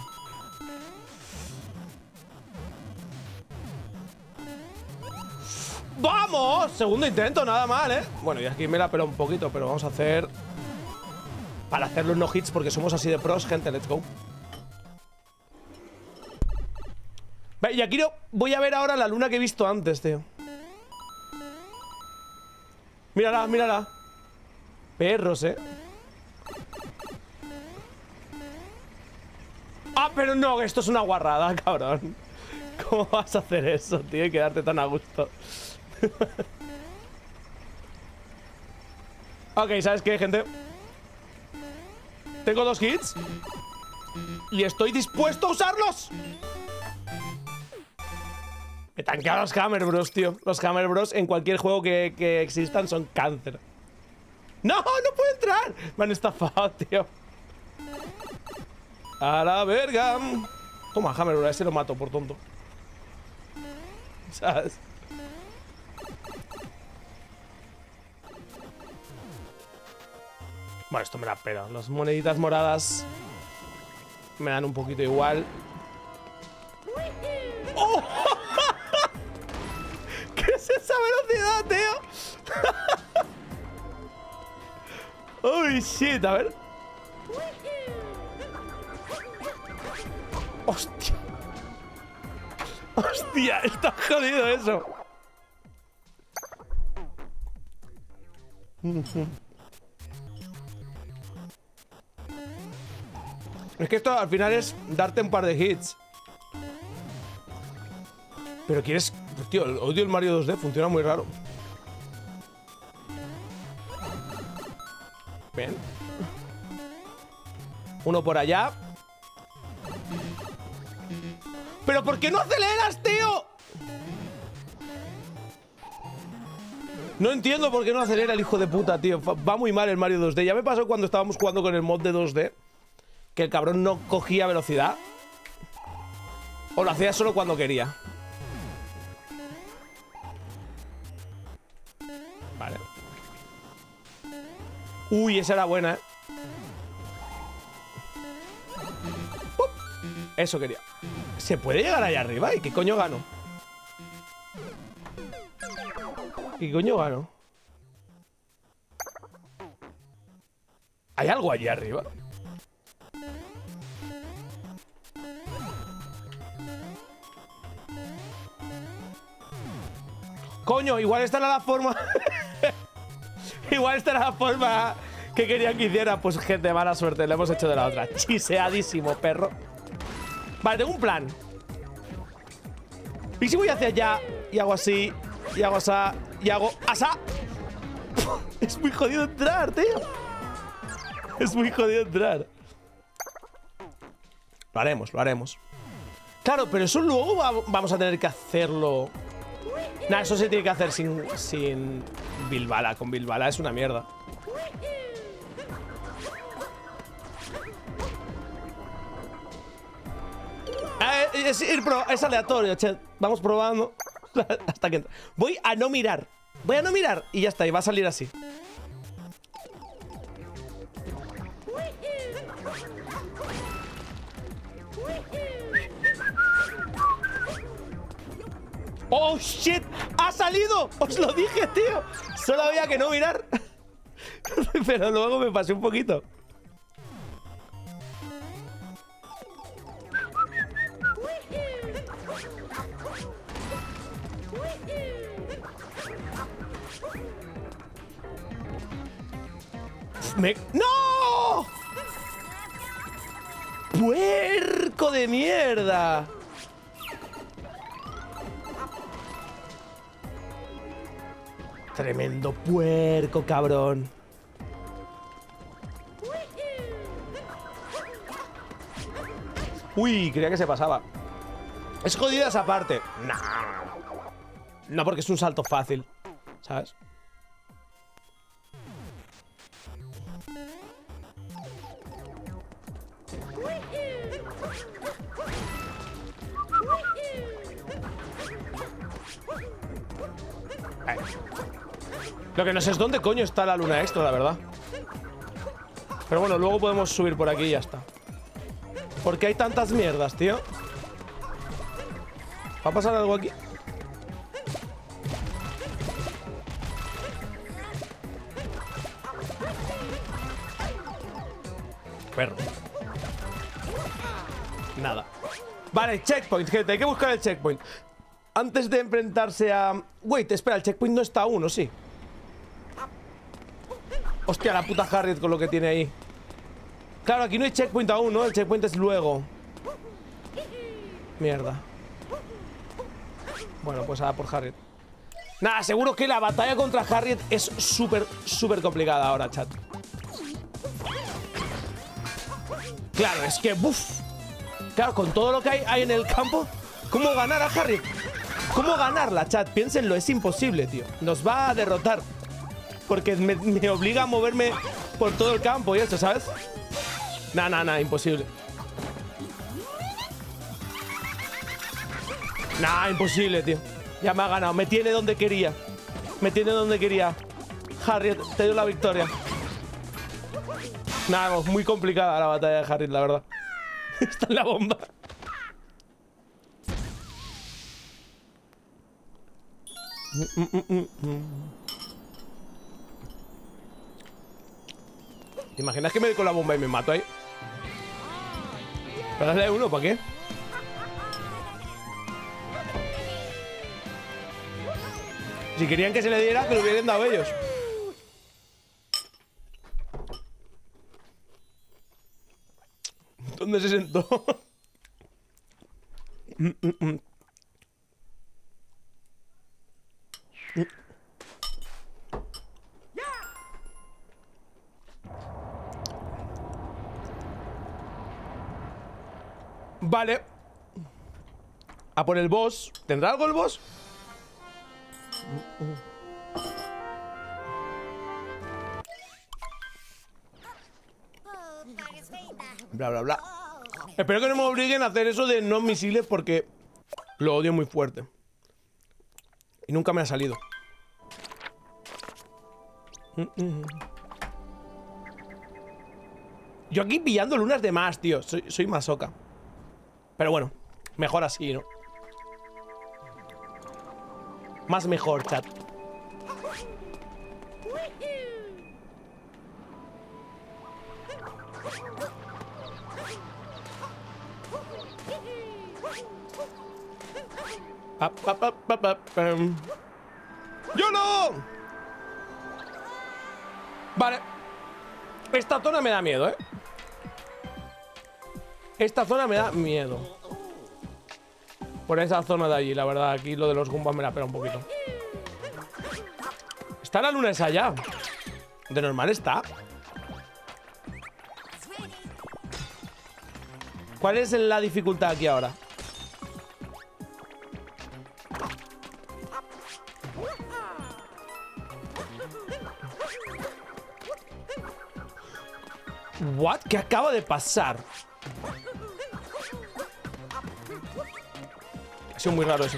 ¡Vamos! Segundo intento, nada mal, ¿eh? Bueno, y aquí me la pelo un poquito, pero vamos a hacer... Para hacer los no hits, porque somos así de pros, gente. Let's go. Y aquí voy a ver ahora la luna que he visto antes, tío. Mírala, mírala. Perros, ¿eh? Ah, pero no, esto es una guarrada, cabrón. ¿Cómo vas a hacer eso, tío? Y quedarte tan a gusto. Ok, ¿sabes qué, gente? Tengo 2 hits y estoy dispuesto a usarlos. Me tanquean los Hammer Bros, tío. Los Hammer Bros en cualquier juego que existan son cáncer. ¡No! ¡No puedo entrar! Me han estafado, tío. A la verga. Toma, Hammer Bros, ese lo mato por tonto. ¿Sabes? Bueno, esto me la pela. Las moneditas moradas me dan un poquito igual. ¡Oh! ¿Qué es esa velocidad, tío? ¡Uy, shit! A ver. ¡Hostia! ¡Hostia! Está jodido eso. Es que esto al final es darte un par de hits. Pero quieres... Tío, odio el Mario 2D, funciona muy raro. Bien. Uno por allá. ¿Pero por qué no aceleras, tío? No entiendo por qué no acelera el hijo de puta, tío. Va muy mal el Mario 2D. Ya me pasó cuando estábamos jugando con el mod de 2D, que el cabrón no cogía velocidad. O lo hacía solo cuando quería. Vale. Uy, esa era buena, ¿eh? ¡Pum! Eso quería. ¿Se puede llegar allá arriba? ¿Y qué coño gano? ¿Qué coño gano? ¿Hay algo allí arriba? Coño, igual esta era la forma. Igual esta era la forma que querían que hiciera. Pues gente, mala suerte, le hemos hecho de la otra. Chiseadísimo, perro. Vale, tengo un plan. ¿Y si voy hacia allá y hago así, y hago asá, y hago asá? Es muy jodido entrar, tío. Es muy jodido entrar. Lo haremos, lo haremos. Claro, pero eso luego vamos a tener que hacerlo. Nah, eso se tiene que hacer sin Bilbala. Con Bilbala es una mierda. Es aleatorio, chat. Vamos probando hasta que... Voy a no mirar. Voy a no mirar y ya está. Y va a salir así. ¡Oh, shit! ¡Ha salido! ¡Os lo dije, tío! Solo había que no mirar. Pero luego me pasé un poquito. ¡No! ¡Puerco de mierda! Tremendo puerco, cabrón. Uy, creía que se pasaba. Es jodida esa parte. No. No, porque es un salto fácil, ¿sabes? Lo que no sé es dónde coño está la luna extra, la verdad. Pero bueno, luego podemos subir por aquí y ya está. ¿Por qué hay tantas mierdas, tío? ¿Va a pasar algo aquí? Perro. Nada. Vale, checkpoint, gente. Hay que buscar el checkpoint antes de enfrentarse a... Wait, espera, el checkpoint no está aún, ¿o sí? Hostia, la puta Harriet con lo que tiene ahí. Claro, aquí no hay checkpoint aún, ¿no? El checkpoint es luego. Mierda. Bueno, pues a por Harriet. Nada, seguro que la batalla contra Harriet es súper, súper complicada ahora, chat. Claro, es que, buf. Claro, con todo lo que hay en el campo, ¿cómo ganar a Harriet? ¿Cómo ganarla, chat? Piénsenlo, es imposible, tío. Nos va a derrotar. Porque me obliga a moverme por todo el campo y eso, ¿sabes? Nah, imposible. Nah, imposible, tío. Ya me ha ganado, me tiene donde quería. Me tiene donde quería. Harriet, te doy la victoria. Nada, muy complicada la batalla de Harriet, la verdad. Está en la bomba. ¿Te imaginas que me doy con la bomba y me mato ahí? Para darle uno, ¿para qué? Si querían que se le diera, que lo hubieran dado ellos. ¿Dónde se sentó? Vale. A por el boss. ¿Tendrá algo el boss? Bla, bla, bla. Espero que no me obliguen a hacer eso de no misiles porque lo odio muy fuerte. Y nunca me ha salido. Yo aquí pillando lunas de más, tío. Soy masoca. Pero bueno, mejor así, ¿no? Más mejor, chat. ¡YOLO! Vale. Esta zona me da miedo, ¿eh? Esta zona me da miedo. Por esa zona de allí, la verdad. Aquí lo de los Goombas me la pela un poquito. ¿Está la luna esa ya? ¿De normal está? ¿Cuál es la dificultad aquí ahora? ¿What? ¿Qué acaba de pasar? Ha sido muy raro eso.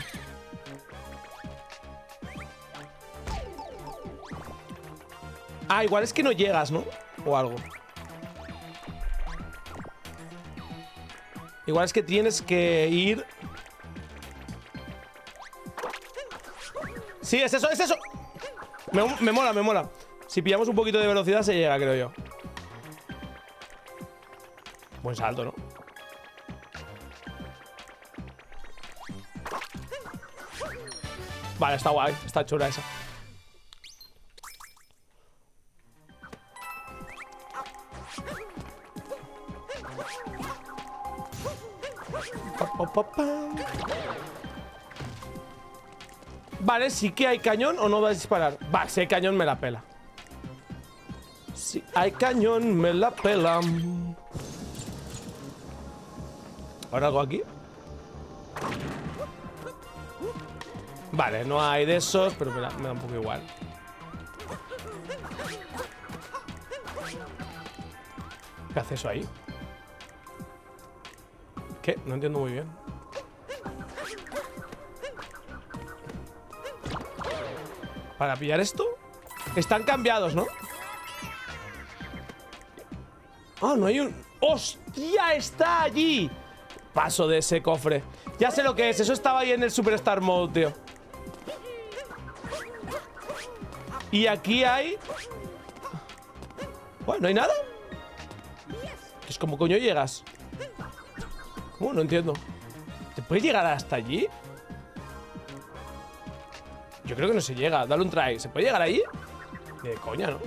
Ah, igual es que no llegas, ¿no? O algo. Igual es que tienes que ir... Sí, es eso, es eso. Me mola, me mola. Si pillamos un poquito de velocidad se llega, creo yo. Buen salto, ¿no? Vale, está guay. Está chula esa. Vale, sí que hay cañón o no va a disparar. Va, si hay cañón me la pela. Si hay cañón me la pela. ¿Ahora algo aquí? Vale, no hay de esos, pero me da un poco igual. ¿Qué hace eso ahí? ¿Qué? No entiendo muy bien. ¿Para pillar esto? Están cambiados, ¿no? Ah, no hay un... ¡Hostia! ¡Está allí! Paso de ese cofre. Ya sé lo que es. Eso estaba ahí en el Superstar Mode, tío. Y aquí hay... Bueno, ¿no hay nada? Es como coño llegas. ¿Cómo? No entiendo. ¿Te puedes llegar hasta allí? Yo creo que no se llega. Dale un try. ¿Se puede llegar ahí? Ni de coña, ¿no?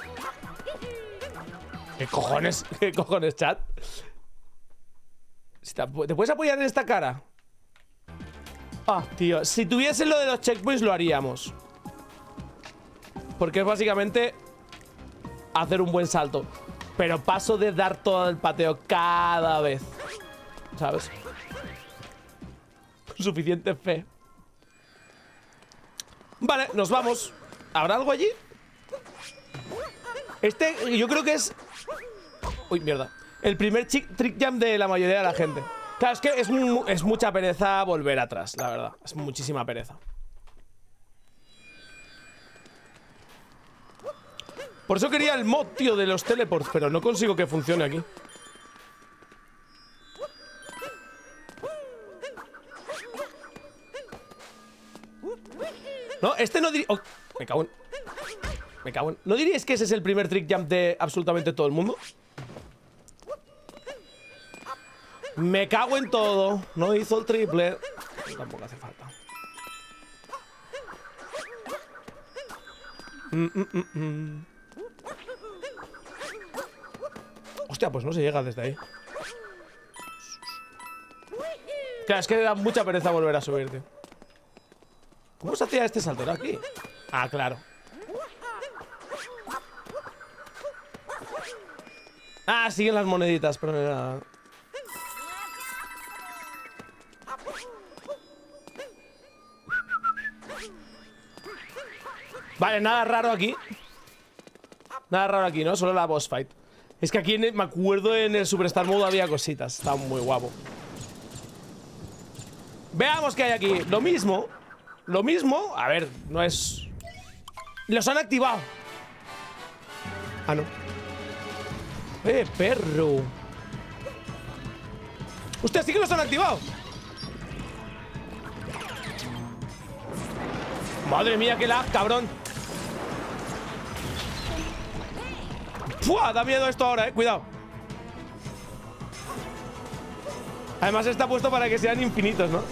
¿Qué cojones? ¿Qué cojones, chat? ¿Te puedes apoyar en esta cara? Ah, tío. Si tuviese lo de los checkpoints lo haríamos. Porque es básicamente hacer un buen salto. Pero paso de dar todo el pateo cada vez. ¿Sabes? Suficiente fe. Vale, nos vamos. ¿Habrá algo allí? Este yo creo que es... Uy, mierda. El primer trick jump de la mayoría de la gente. Claro, es que es mucha pereza volver atrás, la verdad. Es muchísima pereza. Por eso quería el mod, tío, de los teleports, pero no consigo que funcione aquí. No, este no diría... Oh, me cago en... ¿No diríais que ese es el primer trick jump de absolutamente todo el mundo? Me cago en todo. No hizo el triple. Tampoco hace falta. Hostia, pues no se llega desde ahí. Claro, es que da mucha pereza volver a subirte. ¿Cómo se hacía este salto? ¿Era aquí? Ah, claro. Ah, siguen las moneditas, pero no era... Vale, nada raro aquí. Nada raro aquí, ¿no? Solo la boss fight. Es que aquí me acuerdo en el Superstar Mode había cositas. Estaba muy guapo. Veamos qué hay aquí. Lo mismo. Lo mismo. A ver, no es... Los han activado. Ah, no. Perro. Hostia, sí que los han activado. Madre mía, qué lag, cabrón. ¡Fua! Da miedo esto ahora, cuidado. Además está puesto para que sean infinitos, ¿no?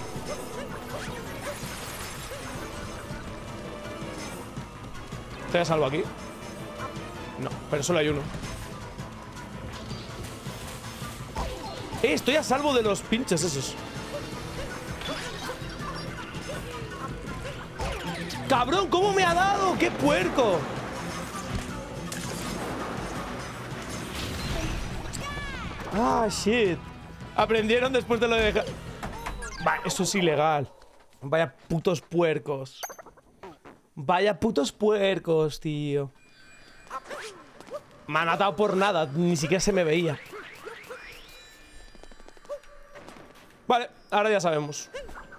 ¿Estoy a salvo aquí? No, pero solo hay uno. Estoy a salvo de los pinches esos. ¡Cabrón! ¿Cómo me ha dado? ¡Qué puerco! Ah, shit. Aprendieron después de lo de dejar... Va, eso es ilegal. Vaya putos puercos. Vaya putos puercos, tío. Me han atado por nada. Ni siquiera se me veía. Vale, ahora ya sabemos.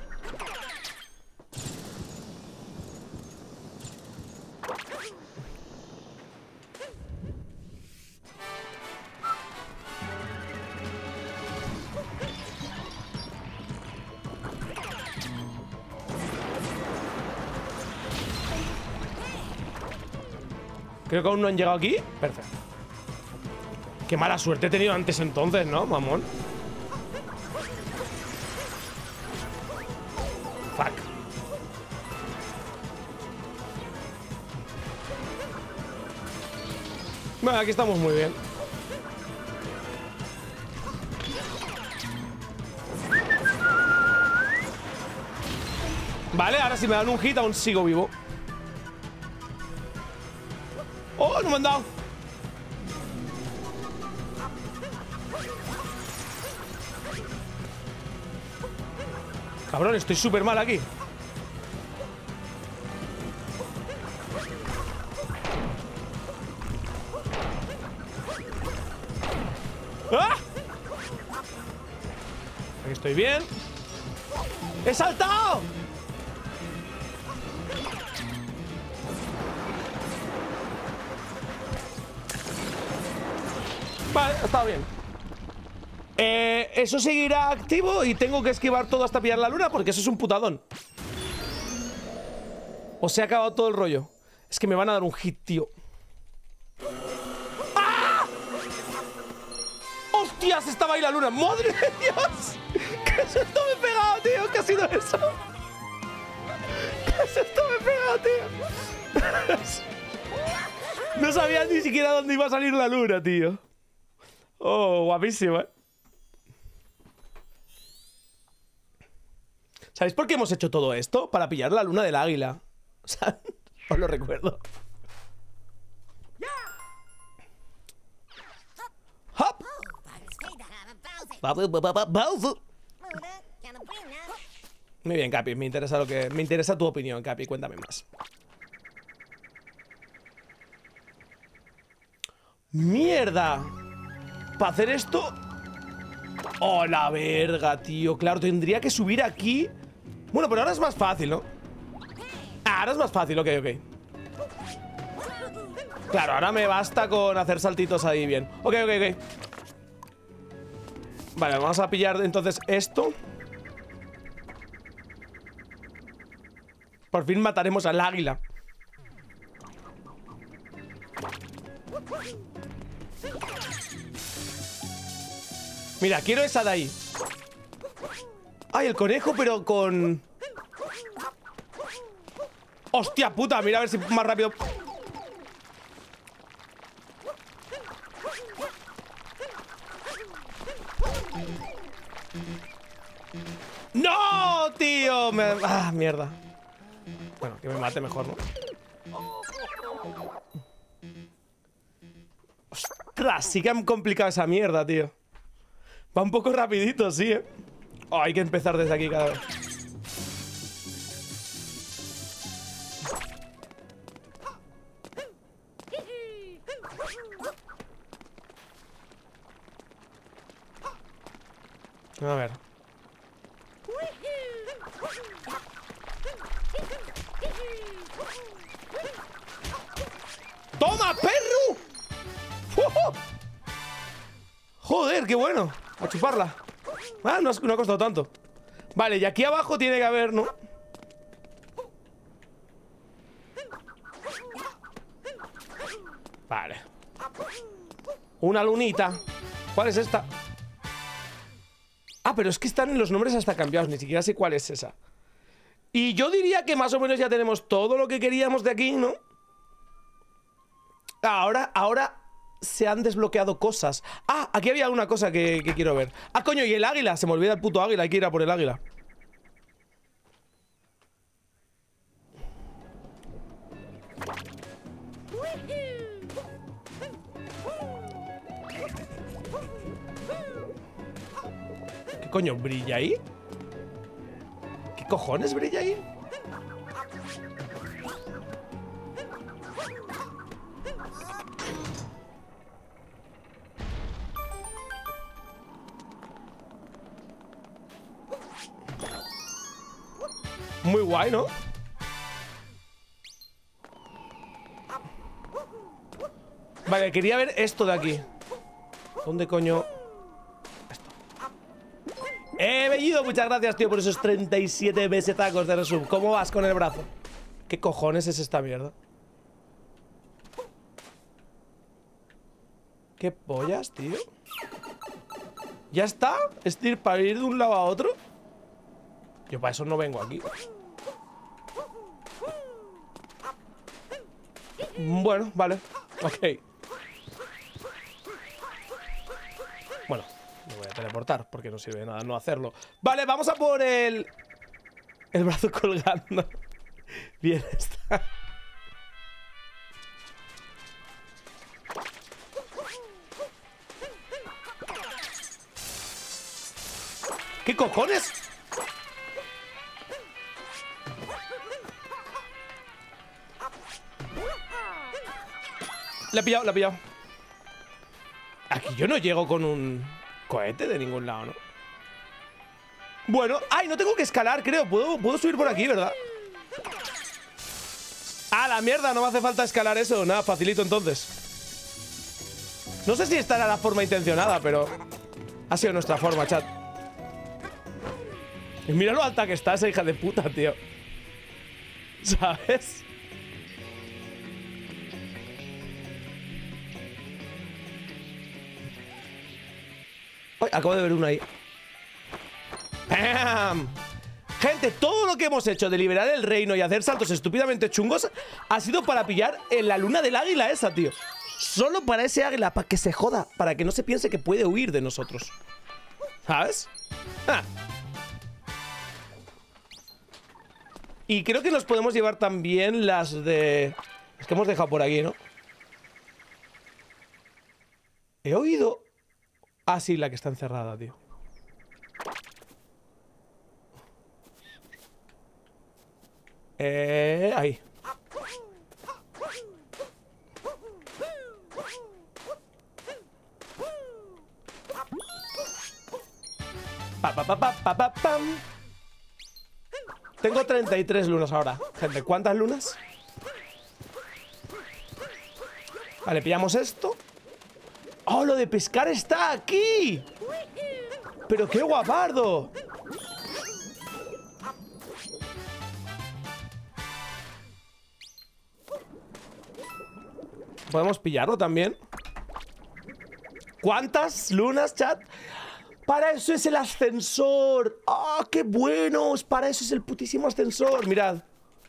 Creo que aún no han llegado aquí. Perfecto. Qué mala suerte he tenido antes entonces, ¿no, mamón? Fuck. Bueno, aquí estamos muy bien. Vale, ahora si me dan un hit aún sigo vivo. ¡Oh, no me han dado! Cabrón, estoy súper mal aquí. ¡Ah! Aquí estoy bien. ¡He saltado! Vale, está bien. Eso seguirá activo y tengo que esquivar todo hasta pillar la luna porque eso es un putadón. O se ha acabado todo el rollo. Es que me van a dar un hit, tío. ¡Ah! ¡Hostias! Estaba ahí la luna. ¡Madre de Dios! ¿Qué susto me he pegado, tío? ¿Qué ha sido eso? ¿Qué susto me he pegado, tío? No sabía ni siquiera dónde iba a salir la luna, tío. Oh, guapísimo, ¿eh? ¿Sabéis por qué hemos hecho todo esto? Para pillar la luna del águila. O sea, os lo recuerdo. ¡Hop! Muy bien, Capi, me interesa tu opinión, Capi, cuéntame más. ¡Mierda! ¿Para hacer esto? ¡Oh, la verga, tío! Claro, tendría que subir aquí. Bueno, pero ahora es más fácil, ¿no? Ah, ahora es más fácil, ok, ok. Claro, ahora me basta con hacer saltitos ahí bien. Ok, ok, ok. Vale, vamos a pillar entonces esto. Por fin mataremos al águila. Mira, quiero esa de ahí. Ay, el conejo, pero con... ¡Hostia puta! Mira a ver si más rápido... ¡No, tío! Ah, mierda. Bueno, que me mate mejor, ¿no? ¡Ostras! Sí que han complicado esa mierda, tío. Va un poco rapidito, sí, ¿eh? Oh, hay que empezar desde aquí cada vez. A ver. ¡Toma, perro! Joder, qué bueno. A chuparla. Ah, no ha costado tanto. Vale, y aquí abajo tiene que haber, ¿no? Vale. Una lunita. ¿Cuál es esta? Ah, pero es que están los nombres hasta cambiados. Ni siquiera sé cuál es esa. Y yo diría que más o menos ya tenemos todo lo que queríamos de aquí, ¿no? Ahora se han desbloqueado cosas. Ah, aquí había una cosa que quiero ver. Ah, coño, y el águila. Se me olvida el puto águila. Hay que ir a por el águila. ¿Qué coño brilla ahí? ¿Qué cojones brilla ahí? Muy guay, ¿no? Vale, quería ver esto de aquí. ¿Dónde coño? Esto. Bellido, muchas gracias, tío, por esos 37 besetacos de resub. ¿Cómo vas con el brazo? ¿Qué cojones es esta mierda? ¿Qué pollas, tío? ¿Ya está? ¿Es decir, para ir de un lado a otro? Yo para eso no vengo aquí. Bueno, vale. Ok. Bueno, me voy a teleportar porque no sirve de nada no hacerlo. Vale, vamos a por el brazo colgando. Bien está. ¿Qué cojones? La he pillado, la he pillado. Aquí yo no llego con un cohete de ningún lado, ¿no? Bueno, ay, no tengo que escalar, creo. Puedo subir por aquí, ¿verdad? Ah, la mierda, no me hace falta escalar eso. Nada, facilito entonces. No sé si esta era la forma intencionada, pero ha sido nuestra forma, chat. Y mira lo alta que está esa hija de puta, tío. ¿Sabes? Ay, acabo de ver una ahí. ¡Pam! Gente, todo lo que hemos hecho de liberar el reino y hacer saltos estúpidamente chungos ha sido para pillar en la luna del águila esa, tío. Solo para ese águila, para que se joda, para que no se piense que puede huir de nosotros. ¿Sabes? ¡Ja! Y creo que nos podemos llevar también las de... Es que hemos dejado por aquí, ¿no? He oído... Ah, sí, la que está encerrada, tío. Ahí. Pam. Tengo 33 lunas ahora, gente. ¿Cuántas lunas? Vale, pillamos esto. ¡Oh, lo de pescar está aquí! ¡Pero qué guapardo! ¿Podemos pillarlo también? ¿Cuántas lunas, chat? ¡Para eso es el ascensor! ¡Ah, qué buenos! Para eso es el putísimo ascensor, mirad.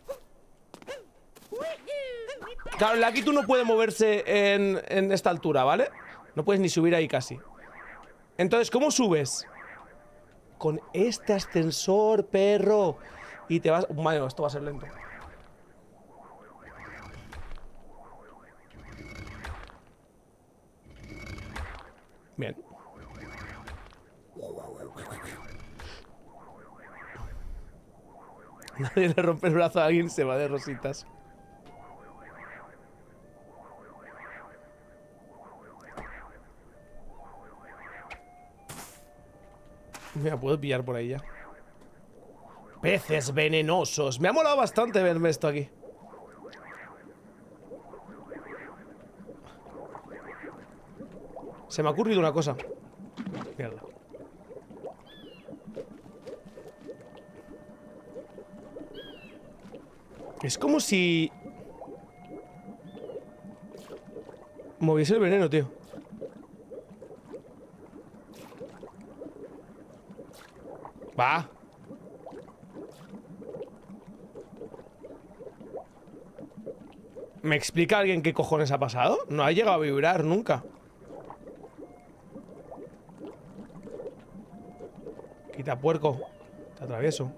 Claro, el Lakitu no puede moverse en esta altura, ¿vale? No puedes ni subir ahí casi. Entonces, ¿cómo subes? Con este ascensor, perro. Y te vas... Madre, esto va a ser lento. Bien. Nadie le rompe el brazo a alguien, se va de rositas. Mira, puedo pillar por ahí ya. Peces venenosos. Me ha molado bastante verme esto aquí. Se me ha ocurrido una cosa. Mierda. Es como si... moviese el veneno, tío. Va. ¿Me explica alguien qué cojones ha pasado? No ha llegado a vibrar nunca. Quita, puerco. Te atravieso.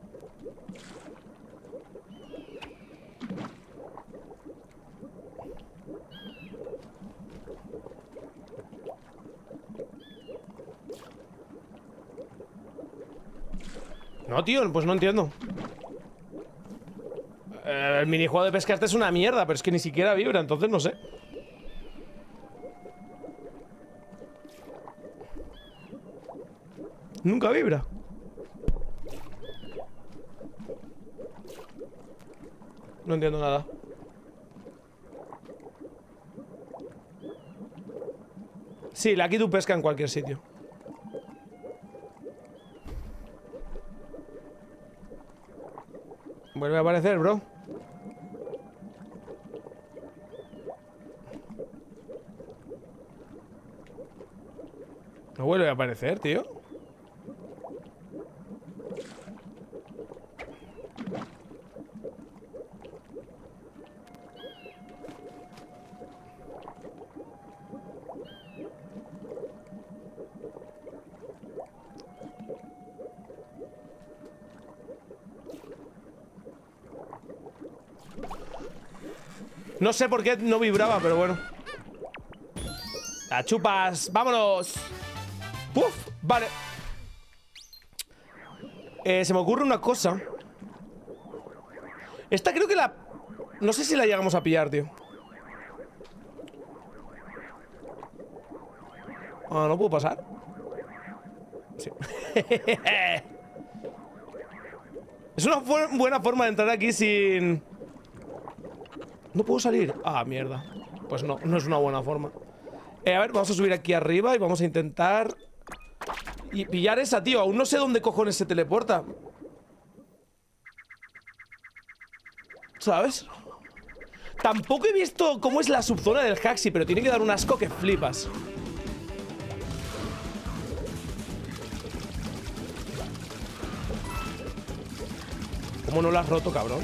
No, tío, pues no entiendo. El minijuego de pesca este es una mierda, pero es que ni siquiera vibra, entonces no sé. Nunca vibra. No entiendo nada. Sí, la Lakitu pesca en cualquier sitio. Vuelve a aparecer, bro. No vuelve a aparecer, tío. No sé por qué no vibraba, pero bueno. La chupas, vámonos. Puf, vale. Se me ocurre una cosa. Esta creo que la... No sé si la llegamos a pillar, tío. Ah, ¿no puedo pasar? Sí. Es una buena forma de entrar aquí sin... ¿No puedo salir? Ah, mierda. Pues no, no es una buena forma. A ver, vamos a subir aquí arriba y vamos a intentar... y pillar esa, tío. Aún no sé dónde cojones se teleporta. ¿Sabes? Tampoco he visto cómo es la subzona del Haxi, pero tiene que dar un asco que flipas. ¿Cómo no lo has roto, cabrón?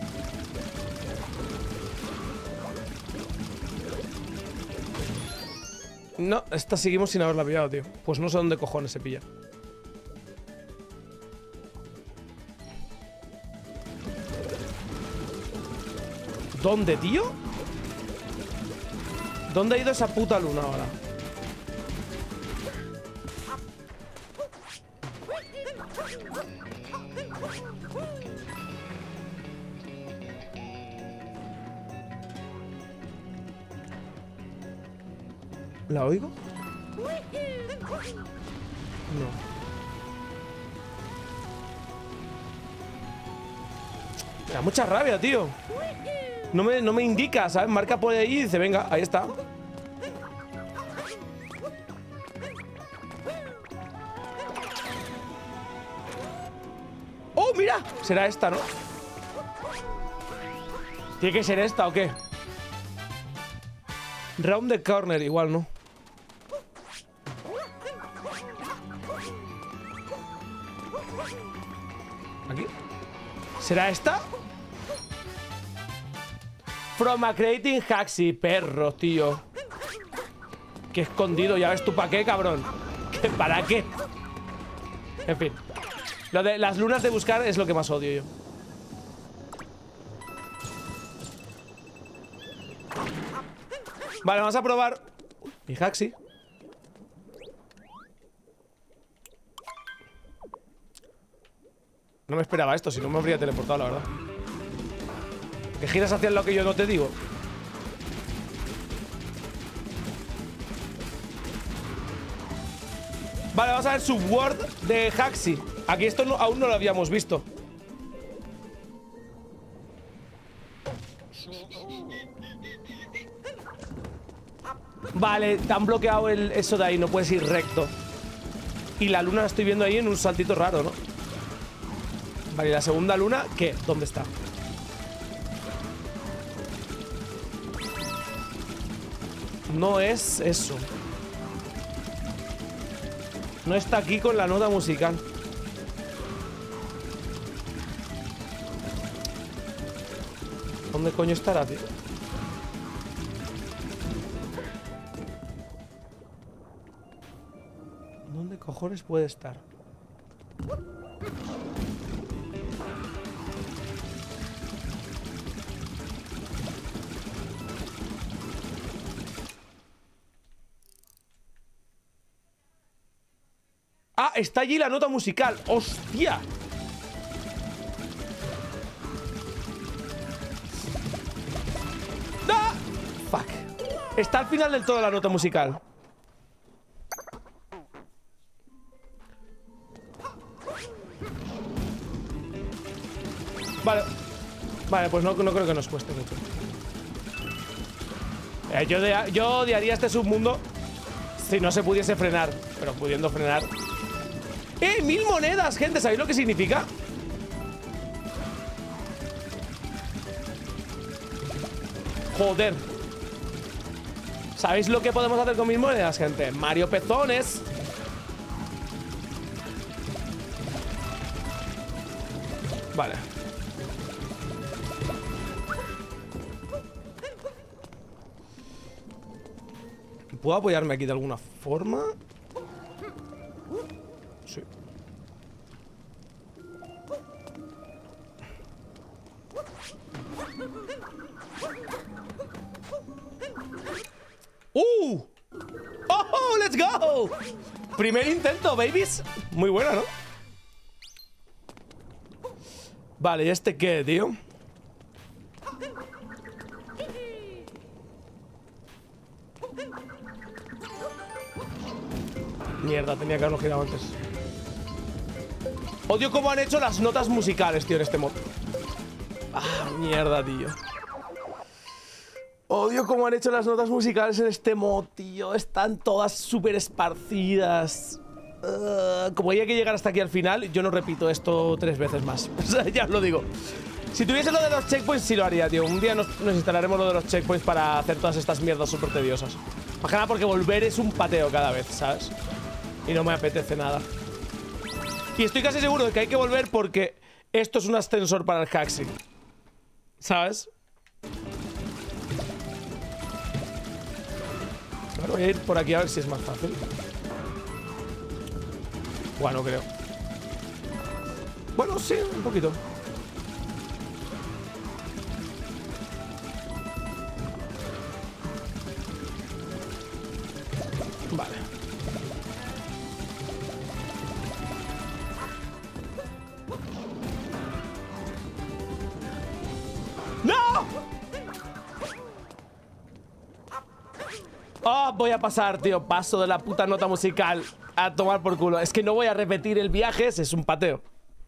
No, esta seguimos sin haberla pillado, tío. Pues no sé dónde cojones se pilla. ¿Dónde, tío? ¿Dónde ha ido esa puta luna ahora? ¿La oigo? No. Me da mucha rabia, tío. No me indica, ¿sabes? Marca por ahí y dice, venga, ahí está. ¡Oh, mira! Será esta, ¿no? ¿Tiene que ser esta o qué? Round the corner, igual, ¿no? ¿Aquí? ¿Será esta? From a creating Haxi, perro, tío. Qué escondido, ya ves tú para qué, cabrón. ¿Qué, para qué? En fin. Lo de las lunas de buscar es lo que más odio yo. Vale, vamos a probar mi Haxi. No me esperaba esto, si no me habría teleportado, la verdad. Que giras hacia lo que yo no te digo. Vale, vamos a ver Subword de Haxi. Aquí esto no, aún no lo habíamos visto. Vale, te han bloqueado eso de ahí, no puedes ir recto. Y la luna la estoy viendo ahí en un saltito raro, ¿no? Vale, ¿y la segunda luna qué? ¿Dónde está? No es eso. No está aquí con la nota musical. ¿Dónde coño estará, tío? ¿Dónde cojones puede estar? Ah, está allí la nota musical. ¡Hostia! ¡Ah! Fuck. Está al final del todo la nota musical. Vale. Vale, pues no creo que nos cueste mucho. Yo odiaría este submundo si no se pudiese frenar. Pero pudiendo frenar. ¡Eh! 1000 monedas, gente. ¿Sabéis lo que significa? Joder. ¿Sabéis lo que podemos hacer con 1000 monedas, gente? Mario Pezones. Vale. ¿Puedo apoyarme aquí de alguna forma? Sí. ¡Oh! ¡Let's go! Primer intento, babies. Muy buena, ¿no? Vale, ¿y este qué, tío? Mierda, tenía que haberlo girado antes. Odio cómo han hecho las notas musicales, tío, en este mod. Ah, mierda, tío. Odio cómo han hecho las notas musicales en este mod, tío. Están todas súper esparcidas. Como hay que llegar hasta aquí al final, yo no repito esto 3 veces más. O sea, ya os lo digo. Si tuviese lo de los checkpoints, sí lo haría, tío. Un día nos instalaremos lo de los checkpoints para hacer todas estas mierdas súper tediosas. Más que nada porque volver es un pateo cada vez, ¿sabes? Y no me apetece nada. Y estoy casi seguro de que hay que volver porque esto es un ascensor para el Haxi, ¿sabes? Ahora voy a ir por aquí a ver si es más fácil. Bueno, creo. Bueno, sí, un poquito. Vale. ¡No! Oh, voy a pasar, tío. Paso de la puta nota musical a tomar por culo. Es que no voy a repetir el viaje, ese es un pateo.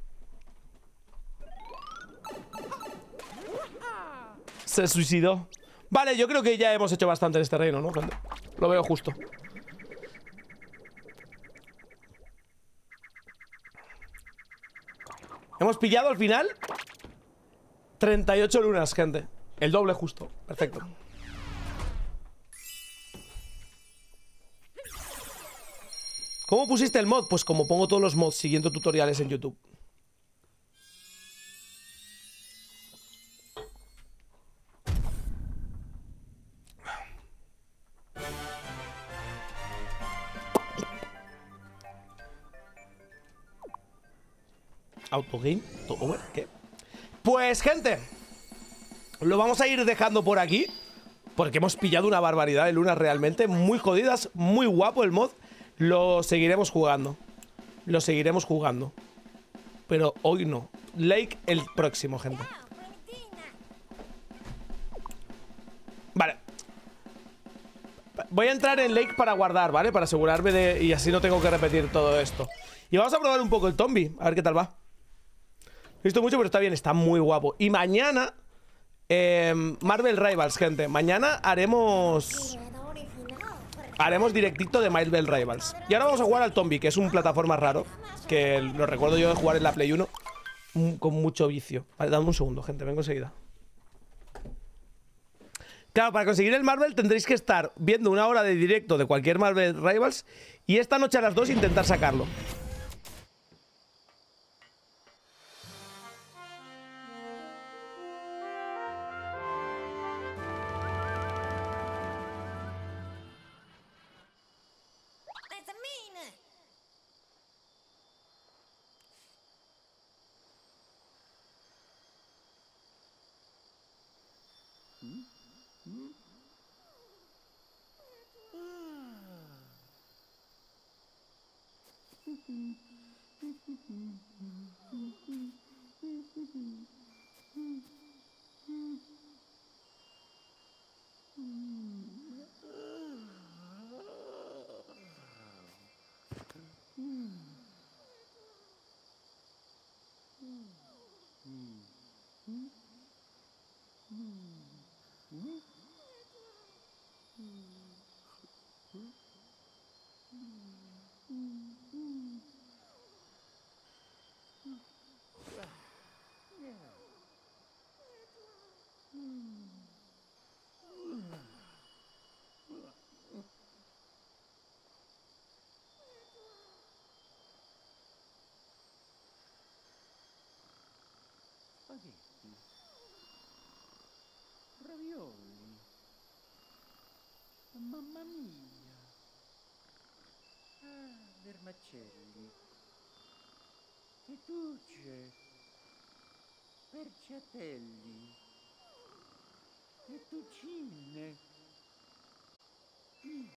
Se suicidó. Vale, yo creo que ya hemos hecho bastante en este reino, ¿no, gente? Lo veo justo. Hemos pillado al final 38 lunas, gente. El doble justo. Perfecto. ¿Cómo pusiste el mod? Pues como pongo todos los mods siguiendo tutoriales en YouTube. Autogame, over, ¿qué? Pues, gente, lo vamos a ir dejando por aquí, porque hemos pillado una barbaridad de lunas realmente, muy jodidas, muy guapo el mod. Lo seguiremos jugando. Lo seguiremos jugando. Pero hoy no. Lake el próximo, gente. Vale. Voy a entrar en Lake para guardar, ¿vale? Para asegurarme de... Y así no tengo que repetir todo esto. Y vamos a probar un poco el Tombi, a ver qué tal va. He visto mucho, pero está bien, está muy guapo. Y mañana Marvel Rivals, gente. Mañana haremos directito de Marvel Rivals. Y ahora vamos a jugar al Tombi, que es un plataforma raro, que lo recuerdo yo de jugar en la Play 1 con mucho vicio. Vale, dame un segundo, gente, vengo enseguida. Claro, para conseguir el Marvel tendréis que estar viendo una hora de directo de cualquier Marvel Rivals y esta noche a las 2 intentar sacarlo. Spaghetti, ravioli, mamma mia, vermicelli, fettucce, perciatelli, fettuccine.